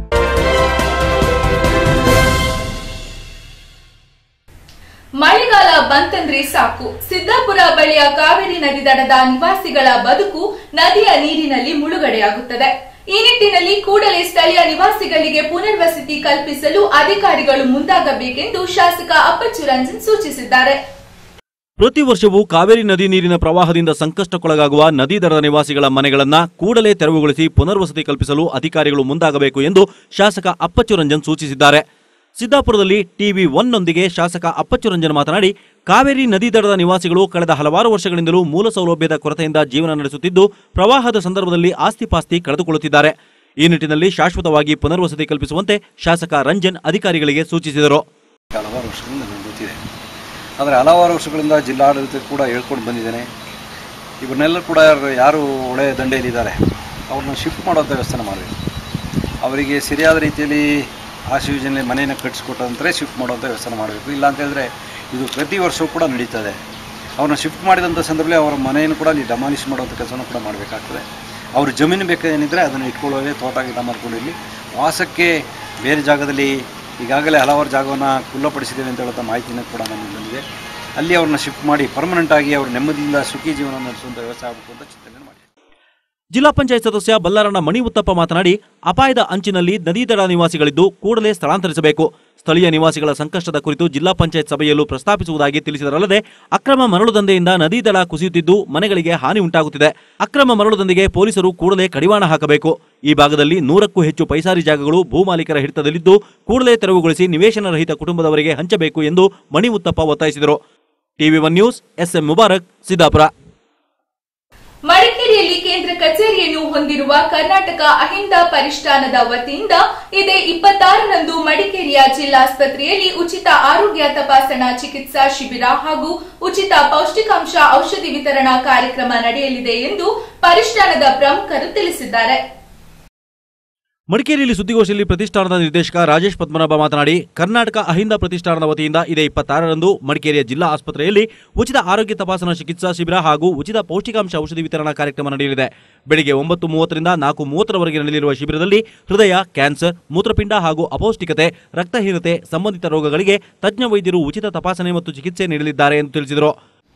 ಮಳೆಗಾಲ ಬಂತಂದ್ರೆ ಸಾಕು, ಸಿದ್ದಾಪುರ ಬಳಿಯ ಕಾವೇರಿ ನದಿ ದಡದ ನಿವಾಸಿಗಳ ಬದುಕು ನದಿಯ ನೀರಿನಲ್ಲಿ ಮುಳುಗಡೆಯಾಗುತ್ತದೆ. ಈ ನಿಟ್ಟಿನಲ್ಲಿ ಕೂಡಲೇ ಸ್ಥಳೀಯ ನಿವಾಸಿಗಳಿಗೆ ಪುನರ್ವಸತಿ ಕಲ್ಪಿಸಲು ಅಧಿಕಾರಿಗಳು ಮುಂದಾಗಬೇಕೆಂದು ಶಾಸಕ ಅಪ್ಪಚ್ಚು ರಂಜನ್ ಸೂಚಿಸಿದ್ದಾರೆ. ಪ್ರತಿ ವರ್ಷವೂ ಕಾವೇರಿ ನದಿ ನೀರಿನ ಪ್ರವಾಹದಿಂದ ಸಂಕಷ್ಟಕ್ಕೊಳಗಾಗುವ ನದಿ ದಡದ ನಿವಾಸಿಗಳ ಮನೆಗಳನ್ನು ಕೂಡಲೇ ತೆರವುಗೊಳಿಸಿ ಪುನರ್ವಸತಿ ಕಲ್ಪಿಸಲು ಅಧಿಕಾರಿಗಳು ಮುಂದಾಗಬೇಕು ಎಂದು ಶಾಸಕ ಅಪ್ಪಚ್ಚು ರಂಜನ್ ಸೂಚಿಸಿದ್ದಾರೆ. ಸಿದ್ದಾಪುರದಲ್ಲಿ ಟಿವಿ 1ನೊಂದಿಗೆ ಶಾಸಕ ಅಪ್ಪಚ್ಚು ರಂಜನ್ ಮಾತನಾಡಿ, ಕಾವೇರಿ ನದಿ ದಡದ ನಿವಾಸಿಗಳು ಕಳೆದ ಹಲವಾರು ವರ್ಷಗಳಿಂದಲೂ ಮೂಲ ಸೌಲಭ್ಯದ ಕೊರತೆಯಿಂದ ಜೀವನ ನಡೆಸುತ್ತಿದ್ದು, ಪ್ರವಾಹದ ಸಂದರ್ಭದಲ್ಲಿ ಆಸ್ತಿಪಾಸ್ತಿ ಕಳೆದುಕೊಳ್ಳುತ್ತಿದ್ದಾರೆ. ಈ ನಿಟ್ಟಿನಲ್ಲಿ ಶಾಶ್ವತವಾಗಿ ಪುನರ್ವಸತಿ ಕಲ್ಪಿಸುವಂತೆ ಶಾಸಕ ರಂಜನ್ ಅಧಿಕಾರಿಗಳಿಗೆ ಸೂಚಿಸಿದರು. ಹಲವಾರು ವರ್ಷಗಳಿಂದ ನನಗೆ ಗೊತ್ತಿದೆ, ಆದರೆ ಹಲವಾರು ವರ್ಷಗಳಿಂದ ಜಿಲ್ಲಾಡಳಿತ ಕೂಡ ಹೇಳ್ಕೊಂಡು ಬಂದಿದ್ದೇನೆ. ಇವನ್ನೆಲ್ಲ ಕೂಡ ಯಾರು ಒಳ್ಳೆಯ ದಂಡೆಯಲ್ಲಿದ್ದಾರೆ ಅವ್ರನ್ನ ಶಿಫ್ಟ್ ಮಾಡೋಂಥ ವ್ಯವಸ್ಥೆ ಮಾಡಬೇಕು. ಅವರಿಗೆ ಸರಿಯಾದ ರೀತಿಯಲ್ಲಿ ಆಶ್ರಯ ಯೋಜನೆ ಮನೆಯನ್ನು ಕಟ್ಟಿಸ್ಕೊಟ್ಟಂದರೆ ಶಿಫ್ಟ್ ಮಾಡುವಂಥ ವ್ಯವಸ್ಥೆ ಮಾಡಬೇಕು. ಇಲ್ಲ ಅಂತ ಹೇಳಿದ್ರೆ ಇದು ಪ್ರತಿ ವರ್ಷವೂ ಕೂಡ ನಡೀತದೆ. ಅವ್ರನ್ನ ಶಿಫ್ಟ್ ಮಾಡಿದಂಥ ಸಂದರ್ಭದಲ್ಲಿ ಅವರ ಮನೆಯನ್ನು ಕೂಡ ಅಲ್ಲಿ ಡೆಮಾಲಿಷ್ ಮಾಡುವಂಥ ಕೆಲಸನೂ ಕೂಡ ಮಾಡಬೇಕಾಗ್ತದೆ. ಅವ್ರ ಜಮೀನು ಬೇಕೇನಿದ್ರೆ ಅದನ್ನು ಇಟ್ಕೊಳ್ಳೋದೇ, ತೋಟ ಗಿಡ ಮಾಡ್ಕೊಂಡು ಇಲ್ಲಿ ವಾಸಕ್ಕೆ ಬೇರೆ ಜಾಗದಲ್ಲಿ ಈಗಾಗಲೇ ಹಲವಾರು ಜಾಗವನ್ನು ಖುಲ್ಲಪಡಿಸಿದ್ದೇವೆ ಅಂತ ಹೇಳುವಂಥ ಮಾಹಿತಿನೂ ಕೂಡ ನಮಗೆ ಬಂದಿದೆ. ಅಲ್ಲಿ ಅವ್ರನ್ನ ಶಿಫ್ಟ್ ಮಾಡಿ ಪರ್ಮನೆಂಟಾಗಿ ಅವರು ನೆಮ್ಮದಿಯಿಂದ ಸುಖಿ ಜೀವನ ನಡೆಸುವಂಥ ವ್ಯವಸ್ಥೆ ಆಗಬೇಕು ಅಂತ ಚಿಂತನೆ ಮಾಡಿ. ಜಿಲ್ಲಾ ಪಂಚಾಯತ್ ಸದಸ್ಯ ಬಲ್ಲಾರಣ್ಣ ಮಣಿ ಉತ್ತಪ್ಪ ಮಾತನಾಡಿ, ಅಪಾಯದ ಅಂಚಿನಲ್ಲಿ ನದಿ ದಡ ನಿವಾಸಿಗಳಿದ್ದು ಕೂಡಲೇ ಸ್ಥಳಾಂತರಿಸಬೇಕು. ಸ್ಥಳೀಯ ನಿವಾಸಿಗಳ ಸಂಕಷ್ಟದ ಕುರಿತು ಜಿಲ್ಲಾ ಪಂಚಾಯತ್ ಸಭೆಯಲ್ಲೂ ಪ್ರಸ್ತಾಪಿಸುವುದಾಗಿ ತಿಳಿಸಿದರಲ್ಲದೆ, ಅಕ್ರಮ ಮರಳು ದಂಧೆಯಿಂದ ನದಿ ದಡ ಕುಸಿಯುತ್ತಿದ್ದು ಮನೆಗಳಿಗೆ ಹಾನಿ ಉಂಟಾಗುತ್ತಿದೆ. ಅಕ್ರಮ ಮರಳು ದಂಧೆಗೆ ಪೊಲೀಸರು ಕೂಡಲೇ ಕಡಿವಾಣ ಹಾಕಬೇಕು. ಈ ಭಾಗದಲ್ಲಿ 100ಕ್ಕೂ ಹೆಚ್ಚು ಪೈಸಾರಿ ಜಾಗಗಳು ಭೂಮಾಲೀಕರ ಹಿಡಿತದಲ್ಲಿದ್ದು ಕೂಡಲೇ ತೆರವುಗೊಳಿಸಿ ನಿವೇಶನ ರಹಿತ ಕುಟುಂಬದವರಿಗೆ ಹಂಚಬೇಕು ಎಂದು ಮಣಿ ಉತ್ತಪ್ಪ ಒತ್ತಾಯಿಸಿದರು. TV 1 news, SM Mubarak, Siddapura. ಮಡಿಕೇರಿಯಲ್ಲಿ ಕೇಂದ್ರ ಕಚೇರಿಯನ್ನು ಹೊಂದಿರುವ ಕರ್ನಾಟಕ ಅಹಿಂದ ಪರಿಷ್ಠಾನದ ವತಿಯಿಂದ ಇದೇ 26ರಂದು ಮಡಿಕೇರಿಯ ಜಿಲ್ಲಾಸ್ಪತ್ರೆಯಲ್ಲಿ ಉಚಿತ ಆರೋಗ್ಯ ತಪಾಸಣಾ ಚಿಕಿತ್ಸಾ ಶಿಬಿರ ಹಾಗೂ ಉಚಿತ ಪೌಷ್ಟಿಕಾಂಶ ಔಷಧಿ ವಿತರಣಾ ಕಾರ್ಯಕ್ರಮ ನಡೆಯಲಿದೆ ಎಂದು ಪರಿಷ್ಠಾನದ ಪ್ರಮುಖರು ತಿಳಿಸಿದ್ದಾರೆ. ಮಡಿಕೇರಿಯಲ್ಲಿ ಸುದ್ದಿಗೋಷ್ಠಿಯಲ್ಲಿ ಪ್ರತಿಷ್ಠಾನದ ನಿರ್ದೇಶಕ ರಾಜೇಶ್ ಪದ್ಮನಾಭ ಮಾತನಾಡಿ, ಕರ್ನಾಟಕ ಅಹಿಂದ ಪ್ರತಿಷ್ಠಾನದ ವತಿಯಿಂದ ಇದೇ 26ರಂದು ಮಡಿಕೇರಿಯ ಜಿಲ್ಲಾ ಆಸ್ಪತ್ರೆಯಲ್ಲಿ ಉಚಿತ ಆರೋಗ್ಯ ತಪಾಸಣಾ ಚಿಕಿತ್ಸಾ ಶಿಬಿರ ಹಾಗೂ ಉಚಿತ ಪೌಷ್ಟಿಕಾಂಶ ಔಷಧಿ ವಿತರಣಾ ಕಾರ್ಯಕ್ರಮ ನಡೆಯಲಿದೆ. ಬೆಳಗ್ಗೆ 9:30ರಿಂದ 4:30ರವರೆಗೆ ನಡೆಯಲಿರುವ ಶಿಬಿರದಲ್ಲಿ ಹೃದಯ, ಕ್ಯಾನ್ಸರ್, ಮೂತ್ರಪಿಂಡ ಹಾಗೂ ಅಪೌಷ್ಟಿಕತೆ, ರಕ್ತಹೀನತೆ ಸಂಬಂಧಿತ ರೋಗಗಳಿಗೆ ತಜ್ಞ ವೈದ್ಯರು ಉಚಿತ ತಪಾಸಣೆ ಮತ್ತು ಚಿಕಿತ್ಸೆ ನೀಡಲಿದ್ದಾರೆ ಎಂದು ತಿಳಿಸಿದರು.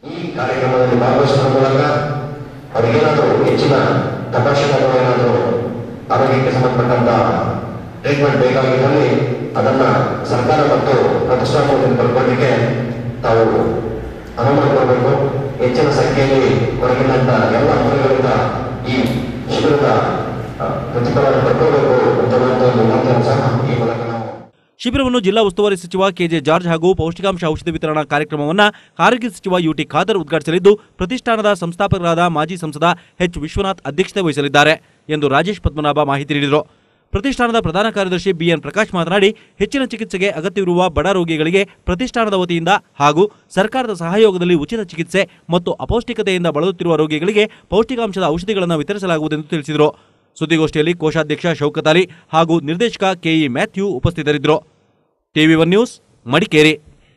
ಆರೋಗ್ಯಕ್ಕೆ ಸಂಬಂಧಪಟ್ಟಂತ ಟ್ರೀಟ್ಮೆಂಟ್ ಬೇಕಾಗಿದ್ದಲ್ಲಿ ಅದನ್ನ ಸರ್ಕಾರ ಮತ್ತು ಪ್ರತಿಷ್ಠಾನವನ್ನು ಪಡ್ಕೊಳ್ಳಿಕ್ಕೆ ತಾವು ಅನುಮತಿ ಕೊಡಬೇಕು. ಹೆಚ್ಚಿನ ಸಂಖ್ಯೆಯಲ್ಲಿ ಹೊರಗಿನಂತ ಎಲ್ಲ ಮೂಲೆಗಳಿಂದ ಈ ಶಿಬಿರದ ಪ್ರತಿಫಲವನ್ನು ಪಡ್ಕೋಬೇಕು ಅಂತ ಒಂದು ಮಾತನ್ನು ಸಹ ಈ ಮೂಲಕ ನಾವು ಶಿಬಿರವನ್ನು ಜಿಲ್ಲಾ ಉಸ್ತುವಾರಿ ಸಚಿವ ಕೆಜೆ ಜಾರ್ಜ್ ಹಾಗೂ ಪೌಷ್ಟಿಕಾಂಶ ಔಷಧಿ ವಿತರಣಾ ಕಾರ್ಯಕ್ರಮವನ್ನು ಆರೋಗ್ಯ ಸಚಿವ ಯುಟಿ ಖಾದರ್ ಉದ್ಘಾಟಿಸಲಿದ್ದು, ಪ್ರತಿಷ್ಠಾನದ ಸಂಸ್ಥಾಪಕರಾದ ಮಾಜಿ ಸಂಸದ ಎಚ್ ವಿಶ್ವನಾಥ್ ಅಧ್ಯಕ್ಷತೆ ವಹಿಸಲಿದ್ದಾರೆ ಎಂದು ರಾಜೇಶ್ ಪದ್ಮನಾಭ ಮಾಹಿತಿ ನೀಡಿದರು. ಪ್ರತಿಷ್ಠಾನದ ಪ್ರಧಾನ ಕಾರ್ಯದರ್ಶಿ ಬಿಎನ್ ಪ್ರಕಾಶ್ ಮಾತನಾಡಿ, ಹೆಚ್ಚಿನ ಚಿಕಿತ್ಸೆಗೆ ಅಗತ್ಯವಿರುವ ಬಡ ರೋಗಿಗಳಿಗೆ ಪ್ರತಿಷ್ಠಾನದ ವತಿಯಿಂದ ಹಾಗೂ ಸರ್ಕಾರದ ಸಹಯೋಗದಲ್ಲಿ ಉಚಿತ ಚಿಕಿತ್ಸೆ ಮತ್ತು ಅಪೌಷ್ಟಿಕತೆಯಿಂದ ಬಳಲುತ್ತಿರುವ ರೋಗಿಗಳಿಗೆ ಪೌಷ್ಟಿಕಾಂಶದ ಔಷಧಿಗಳನ್ನು ವಿತರಿಸಲಾಗುವುದೆಂದು ತಿಳಿಸಿದರು. ಸುದ್ದಿಗೋಷ್ಠಿಯಲ್ಲಿ ಕೋಶಾಧ್ಯಕ್ಷ ಶೌಕತ್ ಅಲಿ ಹಾಗೂ ನಿರ್ದೇಶಕ ಕೆಇ ಮ್ಯಾಥ್ಯೂ ಉಪಸ್ಥಿತರಿದ್ದರು. TV one news, Madikeri.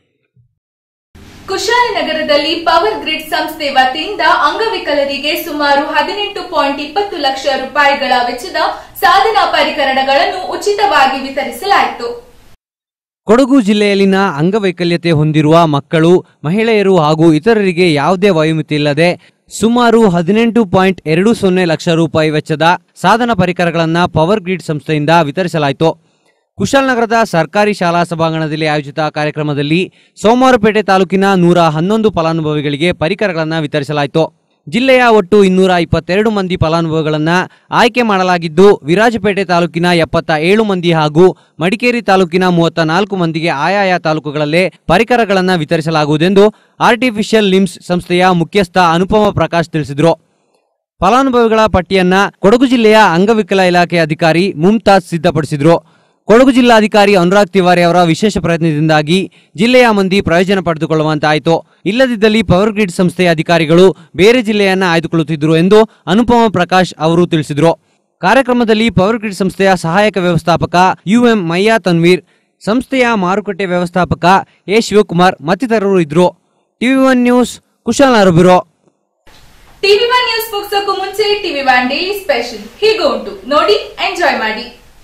ಕುಶಾಲನಗರದಲ್ಲಿ ಪವರ್ ಗ್ರಿಡ್ ಸಂಸ್ಥೆ ವತಿಯಿಂದ ಅಂಗವಿಕಲರಿಗೆ ಸುಮಾರು 18.20 ಲಕ್ಷ ರೂಪಾಯಿಗಳ ವೆಚ್ಚದ ಸಾಧನ ಪರಿಕರಗಳನ್ನು ಉಚಿತವಾಗಿ ವಿತರಿಸಲಾಯಿತು. ಕೊಡಗು ಜಿಲ್ಲೆಯಲ್ಲಿನ ಅಂಗವೈಕಲ್ಯತೆ ಹೊಂದಿರುವ ಮಕ್ಕಳು, ಮಹಿಳೆಯರು ಹಾಗೂ ಇತರರಿಗೆ ಯಾವುದೇ ವಯೋಮಿತಿ ಇಲ್ಲದೆ ಸುಮಾರು 18.20 ಲಕ್ಷ ರೂಪಾಯಿ ವೆಚ್ಚದ ಸಾಧನ ಪರಿಕರಗಳನ್ನು ಪವರ್ ಗ್ರಿಡ್ ಸಂಸ್ಥೆಯಿಂದ ವಿತರಿಸಲಾಯಿತು. ಕುಶಾಲನಗರದ ಸರ್ಕಾರಿ ಶಾಲಾ ಸಭಾಂಗಣದಲ್ಲಿ ಆಯೋಜಿತ ಕಾರ್ಯಕ್ರಮದಲ್ಲಿ ಸೋಮವಾರಪೇಟೆ ತಾಲೂಕಿನ 111 ಫಲಾನುಭವಿಗಳಿಗೆ ಪರಿಕರಗಳನ್ನು ವಿತರಿಸಲಾಯಿತು. ಜಿಲ್ಲೆಯ ಒಟ್ಟು 222 ಮಂದಿ ಫಲಾನುಭವಿಗಳನ್ನು ಆಯ್ಕೆ ಮಾಡಲಾಗಿದ್ದು, ವಿರಾಜಪೇಟೆ ತಾಲೂಕಿನ 77 ಮಂದಿ ಹಾಗೂ ಮಡಿಕೇರಿ ತಾಲೂಕಿನ 34 ಮಂದಿಗೆ ಆಯಾಯ ತಾಲೂಕುಗಳಲ್ಲೇ ಪರಿಕರಗಳನ್ನು ವಿತರಿಸಲಾಗುವುದೆಂದು ಆರ್ಟಿಫಿಷಿಯಲ್ ಲಿಮ್ಸ್ ಸಂಸ್ಥೆಯ ಮುಖ್ಯಸ್ಥ ಅನುಪಮ ಪ್ರಕಾಶ್ ತಿಳಿಸಿದರು. ಫಲಾನುಭವಿಗಳ ಪಟ್ಟಿಯನ್ನ ಕೊಡಗು ಜಿಲ್ಲೆಯ ಅಂಗವಿಕಲ ಇಲಾಖೆ ಅಧಿಕಾರಿ ಮುಮ್ತಾಜ್ ಸಿದ್ಧಪಡಿಸಿದರು. ಕೊಡಗು ಜಿಲ್ಲಾಧಿಕಾರಿ ಅನುರಾಗ್ ತಿವಾರಿ ಅವರ ವಿಶೇಷ ಪ್ರಯತ್ನದಿಂದಾಗಿ ಜಿಲ್ಲೆಯ ಮಂದಿ ಪ್ರಯೋಜನ ಪಡೆದುಕೊಳ್ಳುವಂತಾಯಿತು. ಇಲ್ಲದಿದ್ದಲ್ಲಿ ಪವರ್ ಗ್ರಿಡ್ ಸಂಸ್ಥೆಯ ಅಧಿಕಾರಿಗಳು ಬೇರೆ ಜಿಲ್ಲೆಯನ್ನ ಆಯ್ದುಕೊಳ್ಳುತ್ತಿದ್ದರು ಎಂದು ಅನುಪಮ ಪ್ರಕಾಶ್ ಅವರು ತಿಳಿಸಿದರು. ಕಾರ್ಯಕ್ರಮದಲ್ಲಿ ಪವರ್ ಗ್ರಿಡ್ ಸಂಸ್ಥೆಯ ಸಹಾಯಕ ವ್ಯವಸ್ಥಾಪಕ ಯುಎಂ ಮಯ್ಯಾ ತನ್ವೀರ್, ಸಂಸ್ಥೆಯ ಮಾರುಕಟ್ಟೆ ವ್ಯವಸ್ಥಾಪಕ ಎ ಶಿವಕುಮಾರ್ ಮತ್ತಿತರರು ಇದ್ದರು. TV one news, Kushalnagar bureau. TV one news ಮುಗಿಸೋಕ್ಕೂ ಮುಂಚೆ ಟಿವಿ1 ಡೈಲಿ ಸ್ಪೆಷಲ್ ಹೀಗೆ ಉಂಟು, ನೋಡಿ ಎಂಜಾಯ್ ಮಾಡಿ.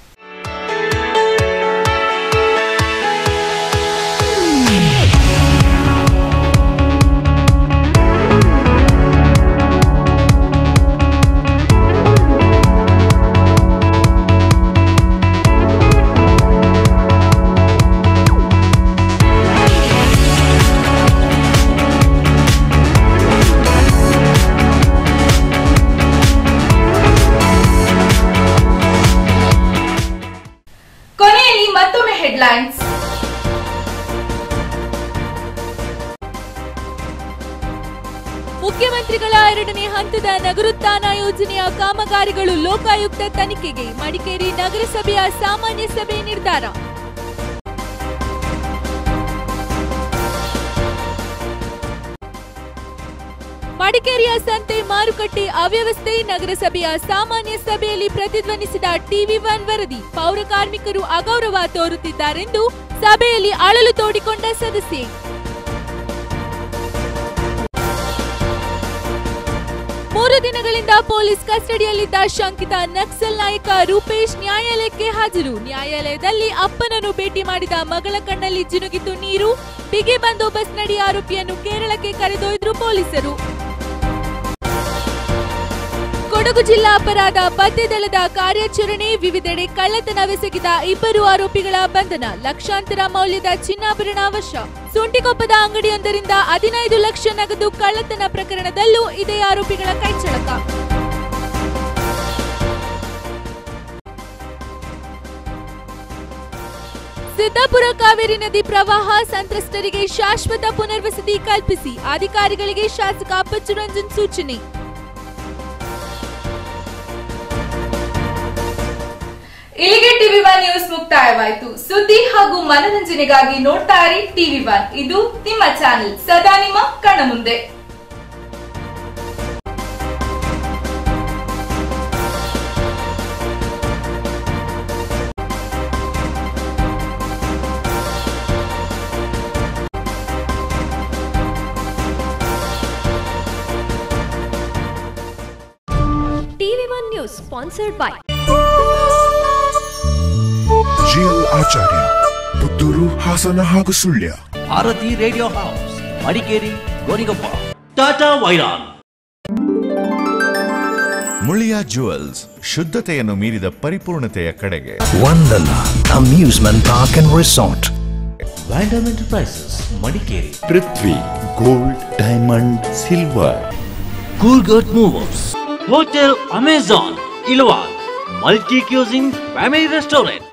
ಹೆಡ್ಲೈನ್ಸ್. ಮುಖ್ಯಮಂತ್ರಿಗಳ 2ನೇ ಹಂತದ ನಗರೋತ್ಥಾನ ಯೋಜನೆಯ ಕಾಮಗಾರಿಗಳು ಲೋಕಾಯುಕ್ತ ತನಿಖೆಗೆ, ಮಡಿಕೇರಿ ನಗರಸಭೆಯ ಸಾಮಾನ್ಯ ಸಭೆ ನಿರ್ಧಾರ. ಮಡಿಕೇರಿಯ ಸಂತೆ ಮಾರುಕಟ್ಟೆ ಅವ್ಯವಸ್ಥೆ ನಗರಸಭೆಯ ಸಾಮಾನ್ಯ ಸಭೆಯಲ್ಲಿ ಪ್ರತಿಧ್ವನಿಸಿದ ಟಿವಿ1 ವರದಿ. ಪೌರ ಕಾರ್ಮಿಕರು ಅಗೌರವ ತೋರುತ್ತಿದ್ದಾರೆಂದು ಸಭೆಯಲ್ಲಿ ಅಳಲು ತೋಡಿಕೊಂಡ ಸದಸ್ಯೆ. ಮೂರು ದಿನಗಳಿಂದ ಪೊಲೀಸ್ ಕಸ್ಟಡಿಯಲ್ಲಿದ್ದ ಶಂಕಿತ ನಕ್ಸಲ್ ನಾಯಕ ರೂಪೇಶ್ ನ್ಯಾಯಾಲಯಕ್ಕೆ ಹಾಜರು. ನ್ಯಾಯಾಲಯದಲ್ಲಿ ಅಪ್ಪನನ್ನು ಭೇಟಿ ಮಾಡಿದ ಮಗಳ ಕಣ್ಣಲ್ಲಿ ಜಿನುಗಿತು ನೀರು. ಬಿಗಿ ಬಂದೋಬಸ್ತ್ ನಡಿ ಆರೋಪಿಯನ್ನು ಕೇರಳಕ್ಕೆ ಕರೆದೊಯ್ದರು ಪೊಲೀಸರು. ಕೊಡಗು ಜಿಲ್ಲಾ ಅಪರಾಧ ಪತ್ತೆ ದಳದ ಕಾರ್ಯಾಚರಣೆ, ವಿವಿಧೆಡೆ ಕಳ್ಳತನವೆಸಗಿದ 2 ಆರೋಪಿಗಳ ಬಂಧನ, ಲಕ್ಷಾಂತರ ಮೌಲ್ಯದ ಚಿನ್ನಾಭರಣ ವಶ. ಸುಂಟಿಕೊಪ್ಪದ ಅಂಗಡಿಯೊಂದರಿಂದ 15 ಲಕ್ಷ ನಗದು ಕಳ್ಳತನ ಪ್ರಕರಣದಲ್ಲೂ ಇದೇ ಆರೋಪಿಗಳ ಕೈಚಳಕ. ಸಿದ್ದಾಪುರ ಕಾವೇರಿ ನದಿ ಪ್ರವಾಹ ಸಂತ್ರಸ್ತರಿಗೆ ಶಾಶ್ವತ ಪುನರ್ವಸತಿ ಕಲ್ಪಿಸಿ ಅಧಿಕಾರಿಗಳಿಗೆ ಶಾಸಕ ಅಪ್ಪಚ್ಚುರಂಜನ್ ಸೂಚನೆ. ಇಲ್ಲಿಗೆ ಟಿವಿ1 ನ್ಯೂಸ್ ಮುಕ್ತಾಯವಾಯಿತು. ಸುದ್ದಿ ಹಾಗೂ ಮನರಂಜನೆಗಾಗಿ ನೋಡ್ತಾ ಇರಿ ಟಿವಿ1. ಇದು ನಿಮ್ಮ ಚಾನೆಲ್, ಸದಾ ನಿಮ್ಮ ಕಣ್ಣ ಮುಂದೆ. TV one news sponsored by GL Acharya, Puttur, Hassan ಹಾಗೂ ಸುಳ್ಯ. Bharati radio house, Madikeri, Gonikoppa. ಟಾಟಾ ವೈರಾನ್. ಮುಳಿಯಾ ಜುವೆಲ್ಸ್, ಶುದ್ಧತೆಯನ್ನು ಮೀರಿದ ಪರಿಪೂರ್ಣತೆಯ ಕಡೆಗೆ. Vandana amusement park and resort. ವ್ಯಾಂಡಮ್ enterprises, Madikeri. Prithvi gold, diamond, silver. ಕೂಲ್ಗಟ್ ಮೂವರ್ಸ್, ಹೋಟೆಲ್ ಅಮೆಜಾನ್, ಇಲ್ವಾಲ್. Multi cuisine family restaurant.